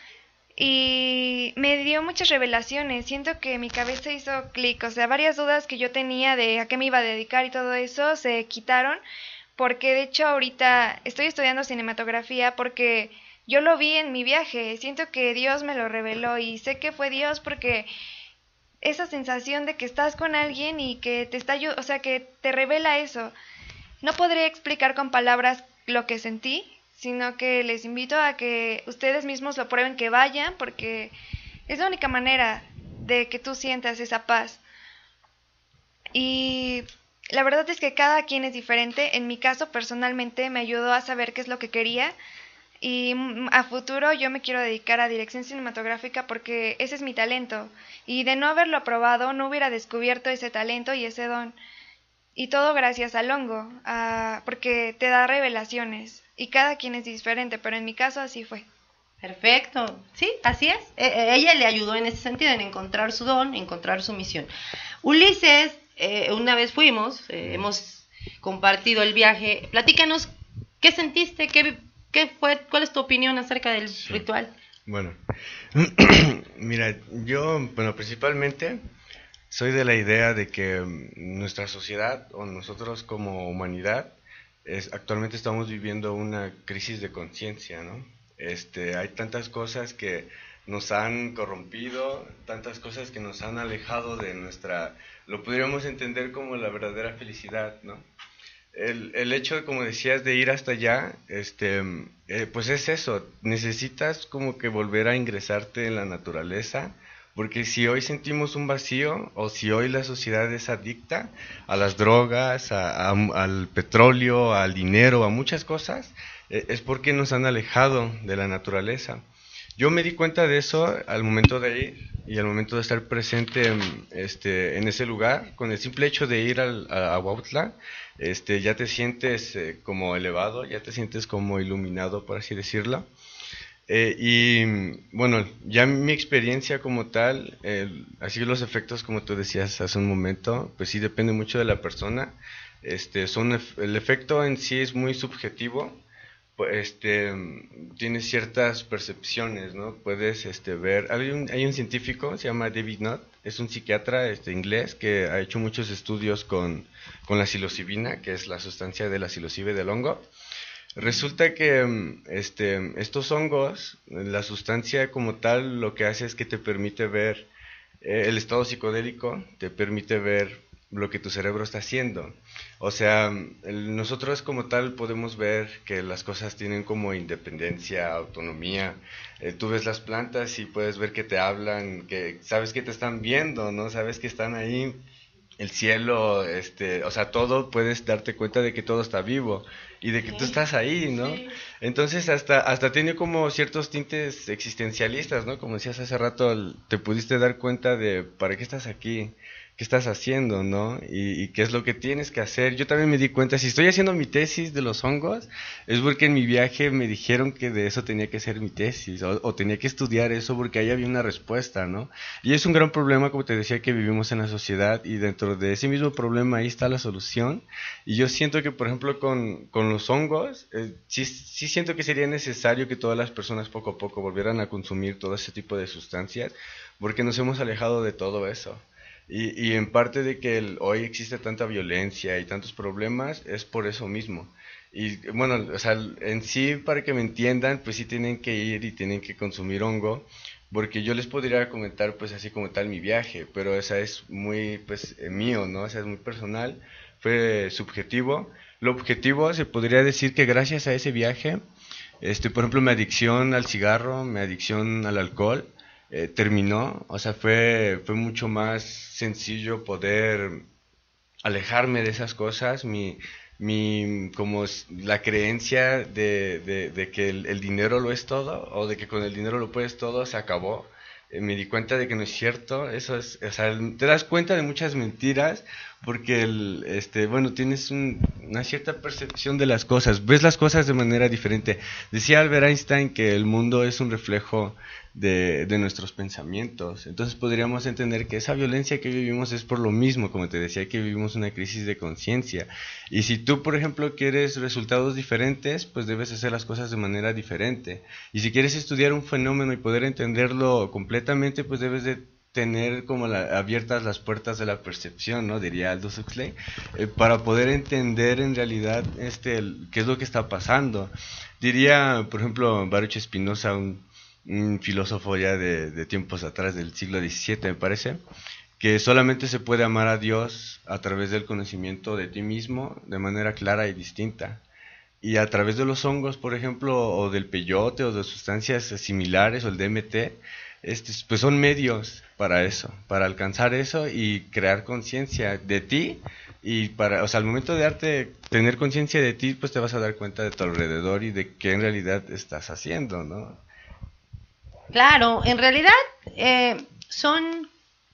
Y me dio muchas revelaciones, siento que mi cabeza hizo clic, o sea, varias dudas que yo tenía de a qué me iba a dedicar y todo eso se quitaron, porque de hecho ahorita estoy estudiando cinematografía porque yo lo vi en mi viaje, siento que Dios me lo reveló y sé que fue Dios porque esa sensación de que estás con alguien y que te está, o sea, que te revela eso. No podría explicar con palabras lo que sentí, sino que les invito a que ustedes mismos lo prueben, que vayan, porque es la única manera de que tú sientas esa paz. Y la verdad es que cada quien es diferente. En mi caso, personalmente, me ayudó a saber qué es lo que quería, y a futuro yo me quiero dedicar a dirección cinematográfica porque ese es mi talento, y de no haberlo aprobado no hubiera descubierto ese talento y ese don. Y todo gracias al hongo, a, porque te da revelaciones. Y cada quien es diferente, pero en mi caso así fue. Perfecto, sí, así es. E- ella le ayudó en ese sentido, en encontrar su don, encontrar su misión. Ulises, eh, una vez fuimos, eh, hemos compartido el viaje. Platícanos, ¿qué sentiste? ¿Qué, qué fue? ¿Cuál es tu opinión acerca del sí. ritual? Bueno, mira, yo, bueno, principalmente soy de la idea de que nuestra sociedad o nosotros como humanidad Es, actualmente estamos viviendo una crisis de conciencia, ¿no? Este, hay tantas cosas que nos han corrompido, tantas cosas que nos han alejado de nuestra, lo podríamos entender como la verdadera felicidad, ¿no? El, el hecho, como decías, de ir hasta allá, este, eh, pues es eso, necesitas como que volver a ingresarte en la naturaleza, porque si hoy sentimos un vacío, o si hoy la sociedad es adicta a las drogas, a, a, al petróleo, al dinero, a muchas cosas, eh, es porque nos han alejado de la naturaleza. Yo me di cuenta de eso al momento de ir y al momento de estar presente en, este, en ese lugar. Con el simple hecho de ir al, a, a Huautla, este, ya te sientes eh, como elevado, ya te sientes como iluminado, por así decirlo. Eh, y bueno, ya mi experiencia como tal, eh, así los efectos como tú decías hace un momento, pues sí depende mucho de la persona. Este, son el efecto en sí es muy subjetivo, pues, este, tienes ciertas percepciones, ¿no? Puedes este, ver, hay un, hay un científico, se llama David Nutt, es un psiquiatra este, inglés que ha hecho muchos estudios con, con la psilocibina, que es la sustancia de la psilocibe del hongo. Resulta que este, estos hongos, la sustancia como tal, lo que hace es que te permite ver eh, el estado psicodélico, te permite ver lo que tu cerebro está haciendo. O sea, el, nosotros como tal podemos ver que las cosas tienen como independencia, autonomía. Eh, tú ves las plantas y puedes ver que te hablan, que sabes que te están viendo, ¿no? Sabes que están ahí. El cielo, este, o sea, todo, puedes darte cuenta de que todo está vivo y de que sí. tú estás ahí, ¿no? Sí. Entonces hasta hasta tiene como ciertos tintes existencialistas, ¿no? Como decías hace rato, te pudiste dar cuenta de para qué estás aquí. qué estás haciendo, ¿no? Y, y qué es lo que tienes que hacer. Yo también me di cuenta, si estoy haciendo mi tesis de los hongos, es porque en mi viaje me dijeron que de eso tenía que ser mi tesis, o, o tenía que estudiar eso porque ahí había una respuesta, ¿no? Y es un gran problema, como te decía, que vivimos en la sociedad, y dentro de ese mismo problema ahí está la solución. Y yo siento que, por ejemplo, con, con los hongos, eh, sí, sí siento que sería necesario que todas las personas poco a poco volvieran a consumir todo ese tipo de sustancias, porque nos hemos alejado de todo eso. Y, y en parte de que el, hoy existe tanta violencia y tantos problemas es por eso mismo. Y bueno, o sea, en sí, para que me entiendan, pues sí tienen que ir y tienen que consumir hongo, porque yo les podría comentar pues así como tal mi viaje, pero esa es muy pues eh, mío, ¿no? O sea, es muy personal, fue subjetivo. Lo objetivo se podría decir que gracias a ese viaje, este, por ejemplo, mi adicción al cigarro, mi adicción al alcohol, Eh, terminó, o sea, fue, fue mucho más sencillo poder alejarme de esas cosas, mi, mi, como la creencia de, de, de que el, el dinero lo es todo, o de que con el dinero lo puedes todo, se acabó. Eh, me di cuenta de que no es cierto, eso es, o sea, te das cuenta de muchas mentiras, porque el, este, bueno, tienes un, una cierta percepción de las cosas, ves las cosas de manera diferente. Decía Albert Einstein que el mundo es un reflejo de, de nuestros pensamientos, entonces podríamos entender que esa violencia que vivimos es por lo mismo, como te decía, que vivimos una crisis de conciencia. Y si tú, por ejemplo, quieres resultados diferentes, pues debes hacer las cosas de manera diferente. Y si quieres estudiar un fenómeno y poder entenderlo completamente, pues debes de tener como la, abiertas las puertas de la percepción, ¿no? Diría Aldous Huxley, eh, para poder entender en realidad este el, qué es lo que está pasando. Diría, por ejemplo, Baruch Spinoza, un, un filósofo ya de, de tiempos atrás, del siglo diecisiete, me parece, que solamente se puede amar a Dios a través del conocimiento de ti mismo de manera clara y distinta. Y a través de los hongos, por ejemplo, o del peyote, o de sustancias similares, o el D M T, Este, pues son medios para eso, para alcanzar eso y crear conciencia de ti. Y para, o sea, al momento de darte, tener conciencia de ti, pues te vas a dar cuenta de tu alrededor y de qué en realidad estás haciendo, ¿no? Claro, en realidad eh, son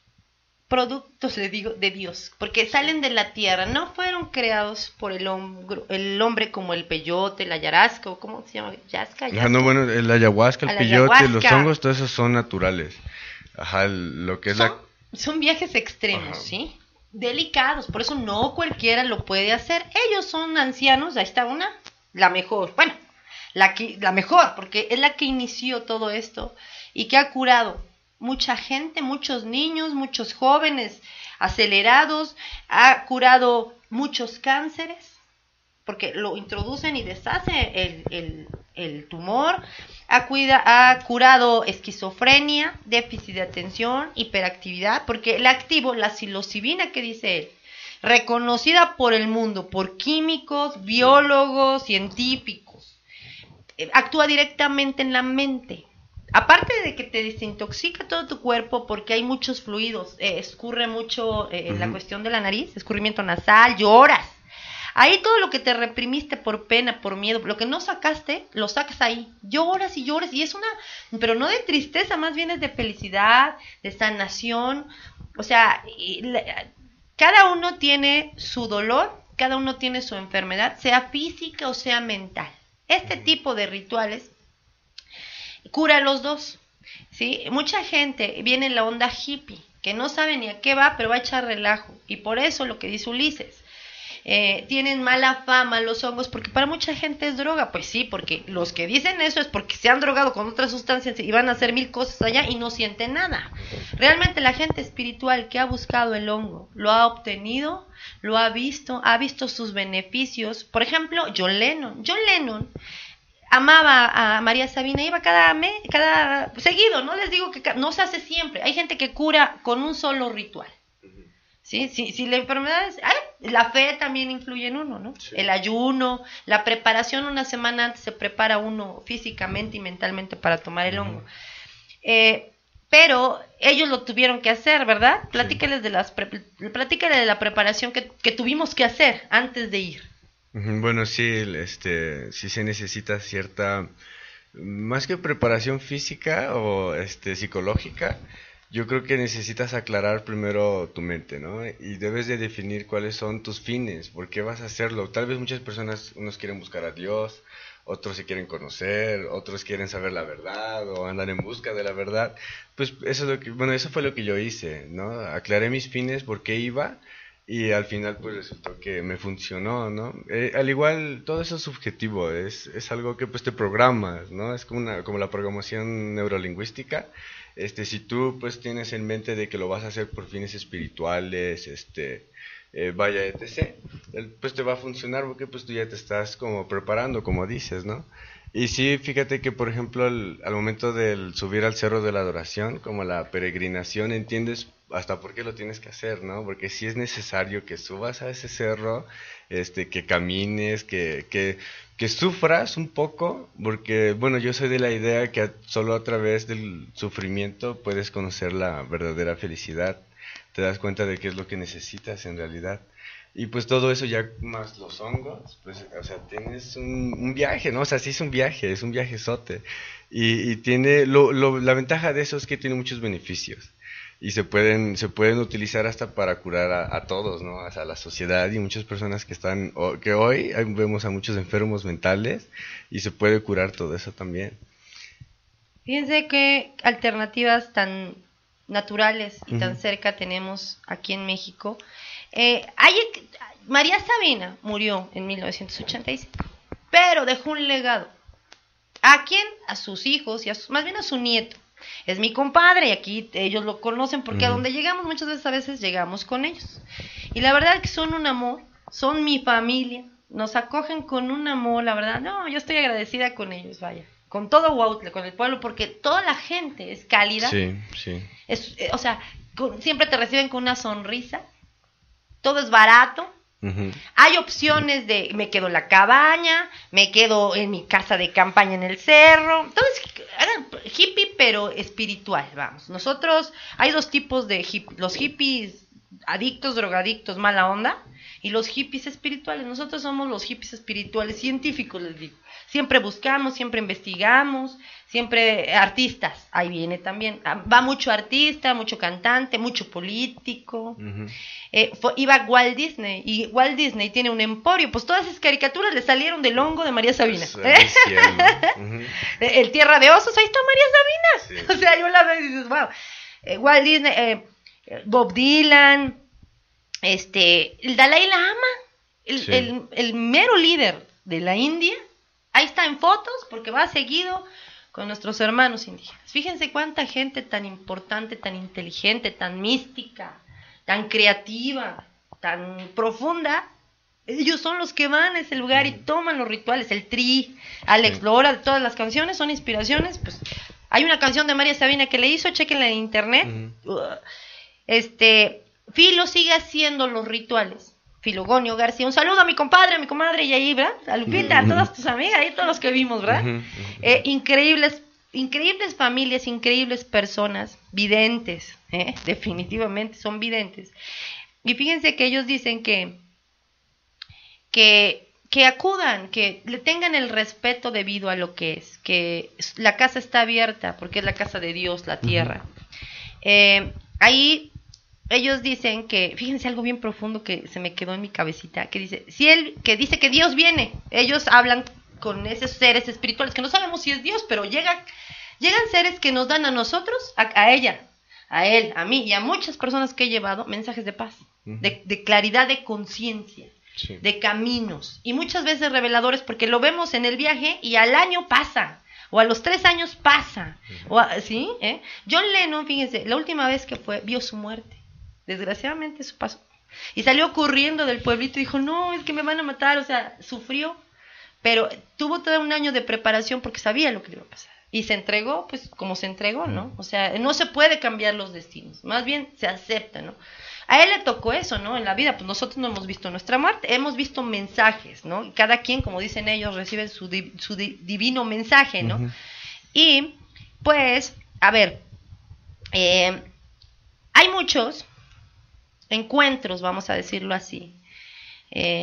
productos, le digo, de Dios, porque salen de la tierra, no fueron creados por el, hombro, el hombre como el peyote, la ayahuasca, o ¿cómo se llama? ¿Yasca? Ah, no, bueno, el ayahuasca, el la peyote, ayahuasca. Los hongos, todos esos son naturales. Ajá, lo que es son, la... son viajes extremos, Ajá. ¿sí? Delicados, por eso no cualquiera lo puede hacer. Ellos son ancianos, ahí está una, la mejor, bueno, la, que, la mejor, porque es la que inició todo esto y que ha curado mucha gente, muchos niños, muchos jóvenes acelerados, ha curado muchos cánceres, porque lo introducen y deshace el, el, el tumor, ha, cuida, ha curado esquizofrenia, déficit de atención, hiperactividad, porque el activo, la psilocibina que dice él, reconocida por el mundo, por químicos, biólogos, científicos, eh, actúa directamente en la mente. Aparte de que te desintoxica todo tu cuerpo porque hay muchos fluidos, eh, escurre mucho eh, uh-huh. la cuestión de la nariz, escurrimiento nasal, lloras. Ahí todo lo que te reprimiste por pena, por miedo, lo que no sacaste, lo sacas ahí. Lloras y lloras y es una, pero no de tristeza, más bien es de felicidad, de sanación. O sea, la, cada uno tiene su dolor, cada uno tiene su enfermedad, sea física o sea mental. Este tipo de rituales cura a los dos, ¿sí? Mucha gente viene en la onda hippie, que no sabe ni a qué va, pero va a echar relajo. Y por eso lo que dice Ulises, eh, tienen mala fama los hongos, porque para mucha gente es droga. Pues sí, porque los que dicen eso es porque se han drogado con otras sustancias y van a hacer mil cosas allá y no sienten nada. Realmente la gente espiritual que ha buscado el hongo, lo ha obtenido, lo ha visto, ha visto sus beneficios. Por ejemplo, John Lennon. John Lennon amaba a María Sabina, iba cada mes, cada seguido, no les digo que no se hace siempre, hay gente que cura con un solo ritual, ¿sí? Si, si la enfermedad es, ay, la fe también influye en uno, ¿no? Sí. El ayuno, la preparación una semana antes se prepara uno físicamente y mentalmente para tomar el hongo, eh, pero ellos lo tuvieron que hacer, ¿verdad? Sí. Platícales de las, pre, platícales de la preparación que, que tuvimos que hacer antes de ir. Bueno, sí, este, sí se necesita cierta, más que preparación física o este, psicológica, yo creo que necesitas aclarar primero tu mente, ¿no? Y debes de definir cuáles son tus fines, por qué vas a hacerlo. Tal vez muchas personas, unos quieren buscar a Dios, otros se quieren conocer, otros quieren saber la verdad o andan en busca de la verdad. Pues eso es lo que, bueno, eso fue lo que yo hice, ¿no? Aclaré mis fines, por qué iba, y al final pues resultó que me funcionó, ¿no? Eh, al igual, todo eso es subjetivo, es, es algo que pues te programas, ¿no? Es como, una, como la programación neurolingüística. Este, si tú pues tienes en mente de que lo vas a hacer por fines espirituales, este, eh, vaya, etcétera, pues te va a funcionar porque pues tú ya te estás como preparando, como dices, ¿no? Y sí, fíjate que por ejemplo al, al momento del subir al cerro de la adoración, como la peregrinación, entiendes hasta por qué lo tienes que hacer, ¿no? Porque sí es necesario que subas a ese cerro, este, que camines, que, que, que sufras un poco, porque, bueno, yo soy de la idea que solo a través del sufrimiento puedes conocer la verdadera felicidad, te das cuenta de qué es lo que necesitas en realidad. Y pues todo eso ya más los hongos, pues, o sea, tienes un, un viaje, ¿no? O sea, sí es un viaje, es un viajezote. Y, y tiene, lo, lo, la ventaja de eso es que tiene muchos beneficios. Y se pueden se pueden utilizar hasta para curar a, a todos, ¿no? O sea, a la sociedad y muchas personas que están, o, que hoy vemos a muchos enfermos mentales y se puede curar todo eso también. Fíjense qué alternativas tan naturales y uh-huh. tan cerca tenemos aquí en México. Eh, hay, María Sabina murió en mil novecientos ochenta y cinco, pero dejó un legado. ¿A quién? A sus hijos y a su, más bien a su nieto. Es mi compadre y aquí ellos lo conocen porque uh-huh. a donde llegamos muchas veces a veces llegamos con ellos. Y la verdad es que son un amor, son mi familia, nos acogen con un amor, la verdad, no, yo estoy agradecida con ellos, vaya, con todo Huautla, con el pueblo, porque toda la gente es cálida. Sí, sí. Es, eh, o sea, con, siempre te reciben con una sonrisa, todo es barato. Uh-huh. Hay opciones de me quedo en la cabaña, me quedo en mi casa de campaña en el cerro. Entonces, hippie pero espiritual, vamos. Nosotros, hay dos tipos de hippies, los hippies adictos, drogadictos, mala onda, y los hippies espirituales. Nosotros somos los hippies espirituales, científicos, les digo. Siempre buscamos, siempre investigamos, siempre artistas, ahí viene también. Va mucho artista, mucho cantante, mucho político. Uh-huh. Eh, fue, iba Walt Disney, y Walt Disney tiene un emporio, pues todas esas caricaturas le salieron del hongo de María Sabina. Pues, ¿eh? Uh-huh. El Tierra de Osos, ahí está María Sabina. Sí. O sea, yo la veo y dices, wow. Eh, Walt Disney, eh, Bob Dylan, este, el Dalai Lama, el, sí. el, el mero líder de la India, ahí está en fotos porque va seguido con nuestros hermanos indígenas. Fíjense cuánta gente tan importante, tan inteligente, tan mística, tan creativa, tan profunda. Ellos son los que van a ese lugar y toman los rituales. El Tri, Alex Lora, de todas las canciones son inspiraciones. Pues hay una canción de María Sabina que le hizo, chequenla en internet. Uh-huh. Este, Filo sigue haciendo los rituales. Filogonio García, un saludo a mi compadre, a mi comadre y ahí, ¿verdad? A Lupita, uh-huh. a todas tus amigas, ahí todos los que vimos, ¿verdad? Uh-huh. Eh, increíbles, increíbles familias, increíbles personas, videntes, ¿eh? Definitivamente son videntes. Y fíjense que ellos dicen que, que, que acudan, que le tengan el respeto debido a lo que es, que la casa está abierta porque es la casa de Dios, la tierra. Uh-huh. Eh, ahí ellos dicen que, fíjense algo bien profundo que se me quedó en mi cabecita, que dice, si él, que dice que Dios viene, ellos hablan con esos seres espirituales, que no sabemos si es Dios, pero llega, llegan seres que nos dan a nosotros, a, a ella, a él, a mí y a muchas personas que he llevado mensajes de paz, uh-huh. de, de claridad de conciencia, sí. de caminos, y muchas veces reveladores, porque lo vemos en el viaje y al año pasa, o a los tres años pasa, uh-huh. o a, ¿sí? ¿Eh? John Lennon, fíjense, la última vez que fue, vio su muerte. Desgraciadamente eso pasó. Y salió corriendo del pueblito y dijo, no, es que me van a matar, o sea, sufrió, pero tuvo todo un año de preparación porque sabía lo que le iba a pasar. Y se entregó, pues, como se entregó, ¿no? O sea, no se puede cambiar los destinos, más bien se acepta, ¿no? A él le tocó eso, ¿no? En la vida, pues nosotros no hemos visto nuestra muerte, hemos visto mensajes, ¿no? Y cada quien, como dicen ellos, recibe su, di- su di- divino mensaje, ¿no? Uh-huh. Y, pues, a ver, eh, hay muchos encuentros, vamos a decirlo así, eh,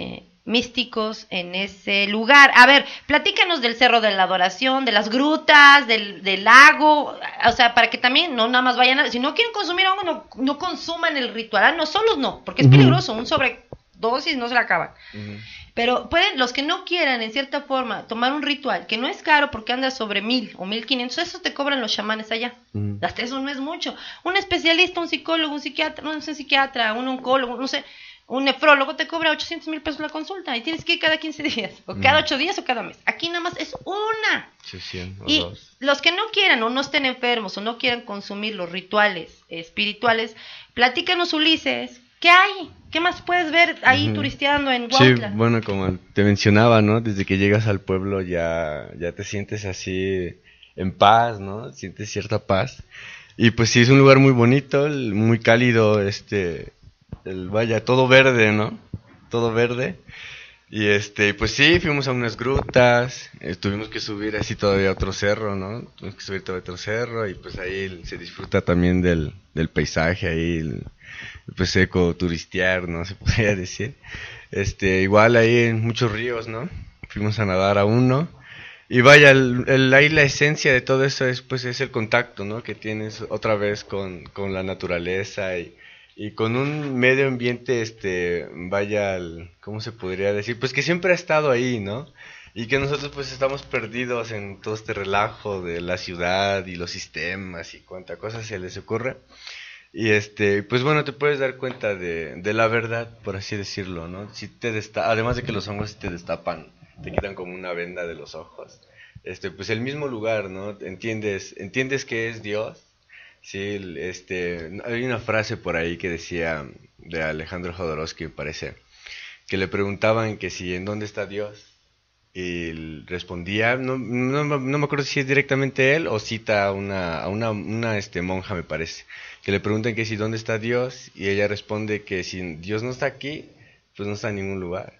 místicos en ese lugar. A ver, platícanos del Cerro de la Adoración, de las grutas, del, del lago, o sea, para que también no nada más vayan a, si no quieren consumir hongo, no, no consuman el ritual, ah, no, solos no, porque es peligroso, un sobredosis no se la acaban. Uh-huh. Pero pueden, los que no quieran, en cierta forma, tomar un ritual, que no es caro porque anda sobre mil o mil quinientos, eso te cobran los chamanes allá. Uh-huh. Hasta eso no es mucho. Un especialista, un psicólogo, un psiquiatra, no sé, un psiquiatra, un oncólogo, no sé, un nefrólogo te cobra ochocientos mil pesos la consulta y tienes que ir cada quince días, o cada ocho días o cada mes. Aquí nada más es una. Sí, sí, y dos. Los que no quieran o no estén enfermos o no quieran consumir los rituales espirituales, platícanos, Ulises, ¿qué hay? ¿Qué más puedes ver ahí uh-huh. turisteando en Huautla? Sí, bueno, como te mencionaba, ¿no? Desde que llegas al pueblo ya, ya te sientes así en paz, ¿no? Sientes cierta paz. Y pues sí, es un lugar muy bonito, muy cálido, este... El, vaya, todo verde, ¿no? Todo verde. Y este, pues sí, fuimos a unas grutas, eh, tuvimos que subir así todavía a otro cerro, ¿no? Tuvimos que subir todavía a otro cerro y pues ahí se disfruta también del, del paisaje, ahí, el, pues ecoturistear, ¿no? Se podría decir. Este, igual ahí en muchos ríos, ¿no? Fuimos a nadar a uno. Y vaya, el, el, ahí la esencia de todo eso es, pues, es el contacto, ¿no? Que tienes otra vez con, con la naturaleza y... Y con un medio ambiente, este, vaya, ¿cómo se podría decir? Pues que siempre ha estado ahí, ¿no? Y que nosotros pues estamos perdidos en todo este relajo de la ciudad y los sistemas y cuánta cosa se les ocurre. Y este, pues bueno, te puedes dar cuenta de, de la verdad, por así decirlo, ¿no? Si te desta- además de que los hongos te destapan, te quitan como una venda de los ojos. Este, pues el mismo lugar, ¿no? Entiendes, entiendes que es Dios. Sí, este, hay una frase por ahí que decía de Alejandro Jodorowsky, me parece, que le preguntaban que si en dónde está Dios, y él respondía, no, no, no me acuerdo si es directamente él o cita a una, a una, una este, monja, me parece, que le preguntan que si dónde está Dios, y ella responde que si Dios no está aquí, pues no está en ningún lugar.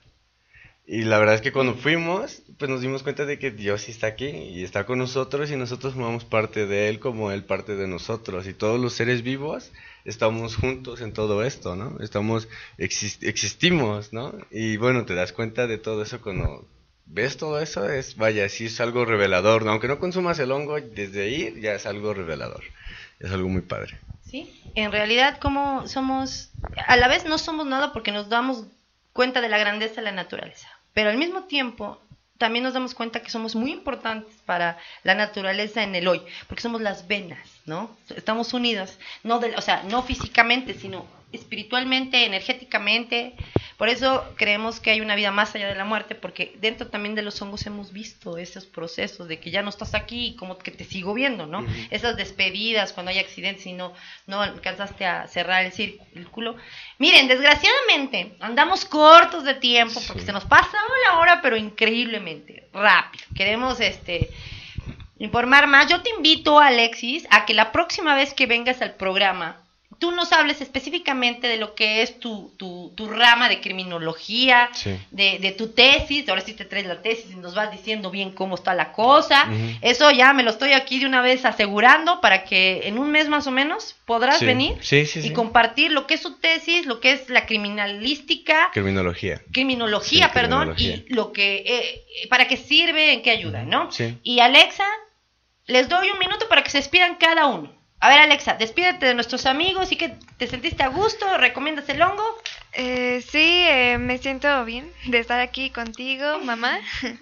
Y la verdad es que cuando fuimos, pues nos dimos cuenta de que Dios sí está aquí y está con nosotros y nosotros formamos parte de Él como Él parte de nosotros. Y todos los seres vivos estamos juntos en todo esto, ¿no? Estamos, exist- existimos, ¿no? Y bueno, te das cuenta de todo eso cuando ves todo eso, es, vaya, sí es algo revelador, ¿no? Aunque no consumas el hongo, desde ahí ya es algo revelador. Es algo muy padre. Sí, en realidad como somos, a la vez no somos nada porque nos damos cuenta de la grandeza de la naturaleza. Pero al mismo tiempo, también nos damos cuenta que somos muy importantes para la naturaleza en el hoy, porque somos las venas, ¿no? Estamos unidas, no de, o sea, no físicamente, sino espiritualmente, energéticamente. Por eso creemos que hay una vida más allá de la muerte, porque dentro también de los hongos hemos visto esos procesos de que ya no estás aquí y como que te sigo viendo, ¿no? Uh-huh. Esas despedidas cuando hay accidentes y no, no alcanzaste a cerrar el círculo. Miren, desgraciadamente andamos cortos de tiempo porque sí. Se nos pasa la hora, pero increíblemente rápido. Queremos este informar más. Yo te invito, Alexis, a que la próxima vez que vengas al programa tú nos hables específicamente de lo que es tu, tu, tu rama de criminología, sí. de, de tu tesis. Ahora sí te traes la tesis y nos vas diciendo bien cómo está la cosa. Uh-huh. Eso ya me lo estoy aquí de una vez asegurando para que en un mes más o menos podrás sí. venir sí, sí, y sí. compartir lo que es su tesis, lo que es la criminalística. Criminología. Criminología, sí, perdón, criminología. Y lo que, eh, para qué sirve, en qué ayuda, Uh-huh. ¿no? Sí. Y Alexa, les doy un minuto para que se despidan cada uno. A ver, Alexa, despídete de nuestros amigos y que te sentiste a gusto, ¿recomiendas el hongo? Eh, sí, eh, me siento bien de estar aquí contigo, mamá.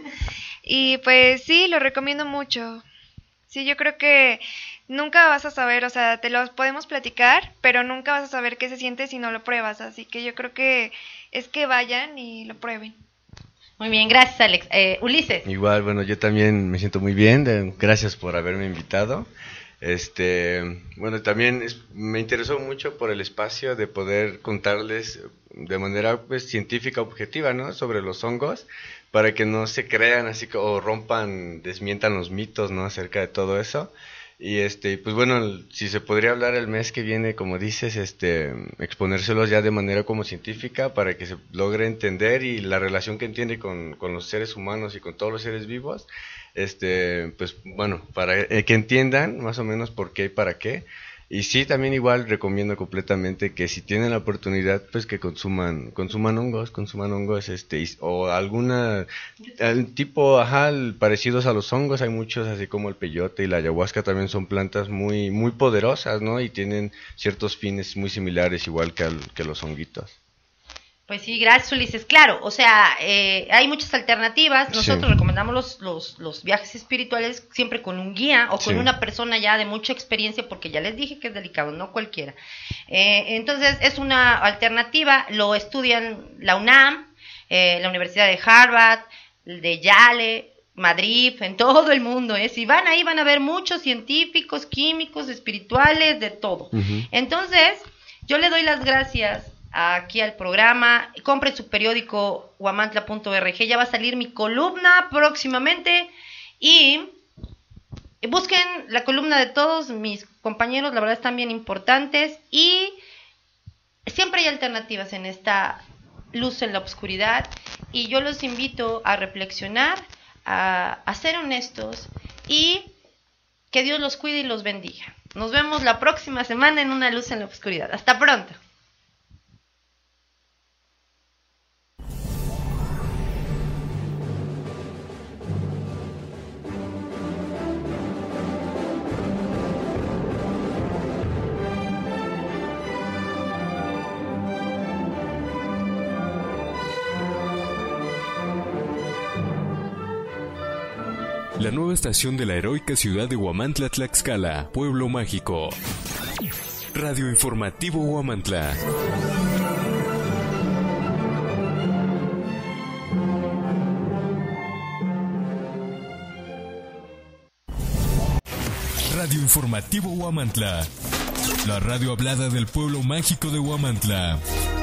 Y pues sí, lo recomiendo mucho. Sí, yo creo que nunca vas a saber, o sea, te lo podemos platicar, pero nunca vas a saber qué se siente si no lo pruebas. Así que yo creo que es que vayan y lo prueben. Muy bien, gracias, Alex. Eh, Ulises. Igual, bueno, yo también me siento muy bien, de, gracias por haberme invitado. Este, bueno, también es, me interesó mucho por el espacio de poder contarles de manera pues científica objetiva, ¿no? Sobre los hongos, para que no se crean así o rompan, desmientan los mitos, ¿no? Acerca de todo eso. Y este, pues bueno, si se podría hablar el mes que viene, como dices, este, exponérselos ya de manera como científica para que se logre entender y la relación que entiende con, con los seres humanos y con todos los seres vivos. Este, pues bueno, para que entiendan más o menos por qué y para qué. Y sí, también igual recomiendo completamente que si tienen la oportunidad, pues que consuman consuman hongos, consuman hongos, este, y- o alguna al tipo, ajá, el- parecidos a los hongos. Hay muchos, así como el peyote y la ayahuasca, también son plantas muy muy poderosas, ¿no? Y tienen ciertos fines muy similares, igual que, al- que los honguitos. Pues sí, gracias Ulises. Claro, o sea, eh, hay muchas alternativas. Nosotros Sí. recomendamos los, los, los viajes espirituales siempre con un guía o con Sí. una persona ya de mucha experiencia, porque ya les dije que es delicado, no cualquiera. Eh, entonces, es una alternativa, lo estudian la UNAM, eh, la Universidad de Harvard, de Yale, Madrid, en todo el mundo. ¿eh? Si van ahí van a ver muchos científicos, químicos, espirituales, de todo. Ujú. Entonces, yo le doy las gracias aquí al programa. Compre su periódico huamantla punto org, ya va a salir mi columna próximamente y busquen la columna de todos mis compañeros, la verdad están bien importantes y siempre hay alternativas en esta luz en la oscuridad y yo los invito a reflexionar, a, a ser honestos y que Dios los cuide y los bendiga. Nos vemos la próxima semana en Una Luz en la Oscuridad. Hasta pronto. La nueva estación de la heroica ciudad de Huamantla, Tlaxcala, pueblo mágico. Radio Informativo Huamantla. Radio Informativo Huamantla. La radio hablada del pueblo mágico de Huamantla.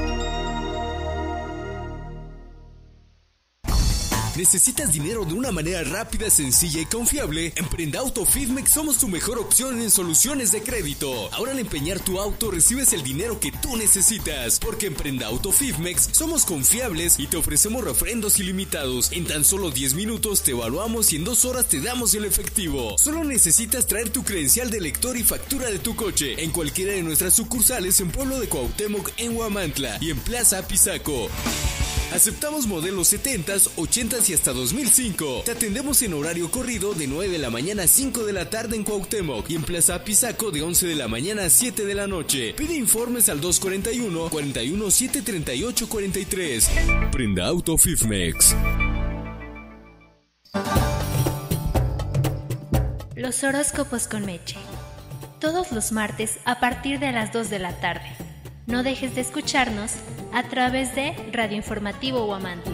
¿Necesitas dinero de una manera rápida, sencilla y confiable? En Prenda Auto Fidmex somos tu mejor opción en soluciones de crédito. Ahora al empeñar tu auto recibes el dinero que tú necesitas. Porque en Prenda Auto Fidmex somos confiables y te ofrecemos refrendos ilimitados. En tan solo diez minutos te evaluamos y en dos horas te damos el efectivo. Solo necesitas traer tu credencial de lector y factura de tu coche en cualquiera de nuestras sucursales en Pueblo de Cuauhtémoc, en Huamantla y en Plaza Apizaco. Aceptamos modelos setentas, ochentas y hasta dos mil cinco. Te atendemos en horario corrido de nueve de la mañana a cinco de la tarde en Cuauhtémoc y en Plaza Apizaco de once de la mañana a siete de la noche. Pide informes al dos cuarenta y uno, cuarenta y uno, setecientos treinta y ocho cuarenta y tres. Prenda Auto Fidmex. Los horóscopos con Meche. Todos los martes a partir de las dos de la tarde. No dejes de escucharnos a través de Radio Informativo Huamantla.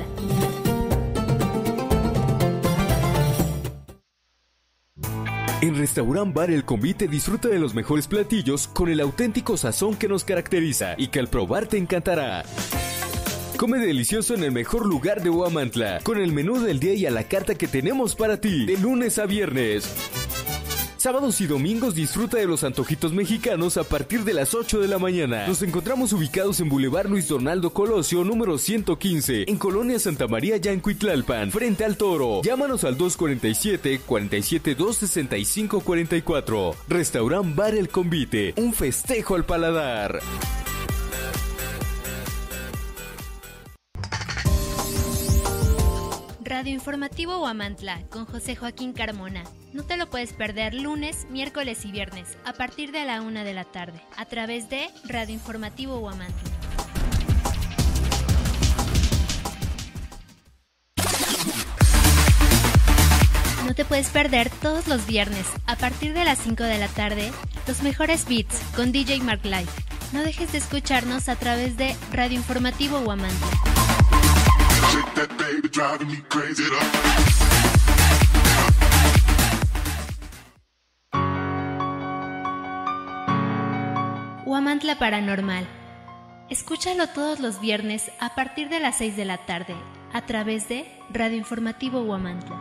En Restaurant Bar El Convite disfruta de los mejores platillos con el auténtico sazón que nos caracteriza y que al probar te encantará. Come delicioso en el mejor lugar de Huamantla, con el menú del día y a la carta que tenemos para ti, de lunes a viernes. Sábados y domingos disfruta de los antojitos mexicanos a partir de las ocho de la mañana. Nos encontramos ubicados en Boulevard Luis Donaldo Colosio, número ciento quince, en Colonia Santa María, Yancuitlalpan, frente al Toro. Llámanos al dos cuarenta y siete, cuarenta y siete, dos sesenta y cinco cuarenta y cuatro. Restaurant Bar El Convite, un festejo al paladar. Radio Informativo Huamantla con José Joaquín Carmona. No te lo puedes perder lunes, miércoles y viernes a partir de la una de la tarde a través de Radio Informativo Huamantla. No te puedes perder todos los viernes a partir de las cinco de la tarde los mejores beats con D J Mark Life. No dejes de escucharnos a través de Radio Informativo Huamantla. Huamantla Paranormal. Escúchalo todos los viernes a partir de las seis de la tarde a través de Radio Informativo Huamantla.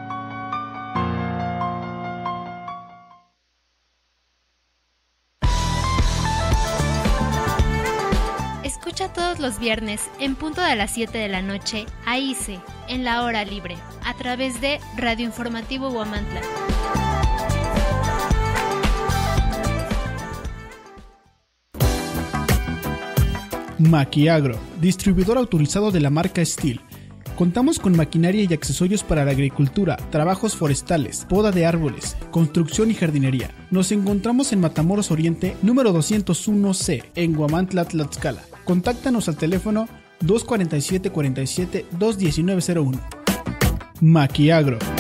Escucha todos los viernes en punto de las siete de la noche a I C E en la hora libre a través de Radio Informativo Huamantla. Maquiagro, distribuidor autorizado de la marca Steel. Contamos con maquinaria y accesorios para la agricultura, trabajos forestales, poda de árboles, construcción y jardinería. Nos encontramos en Matamoros Oriente, número doscientos uno C, en Huamantla, Tlaxcala. Contáctanos al teléfono dos cuatro siete, cuatro siete, dos uno nueve cero uno. Maquiagro.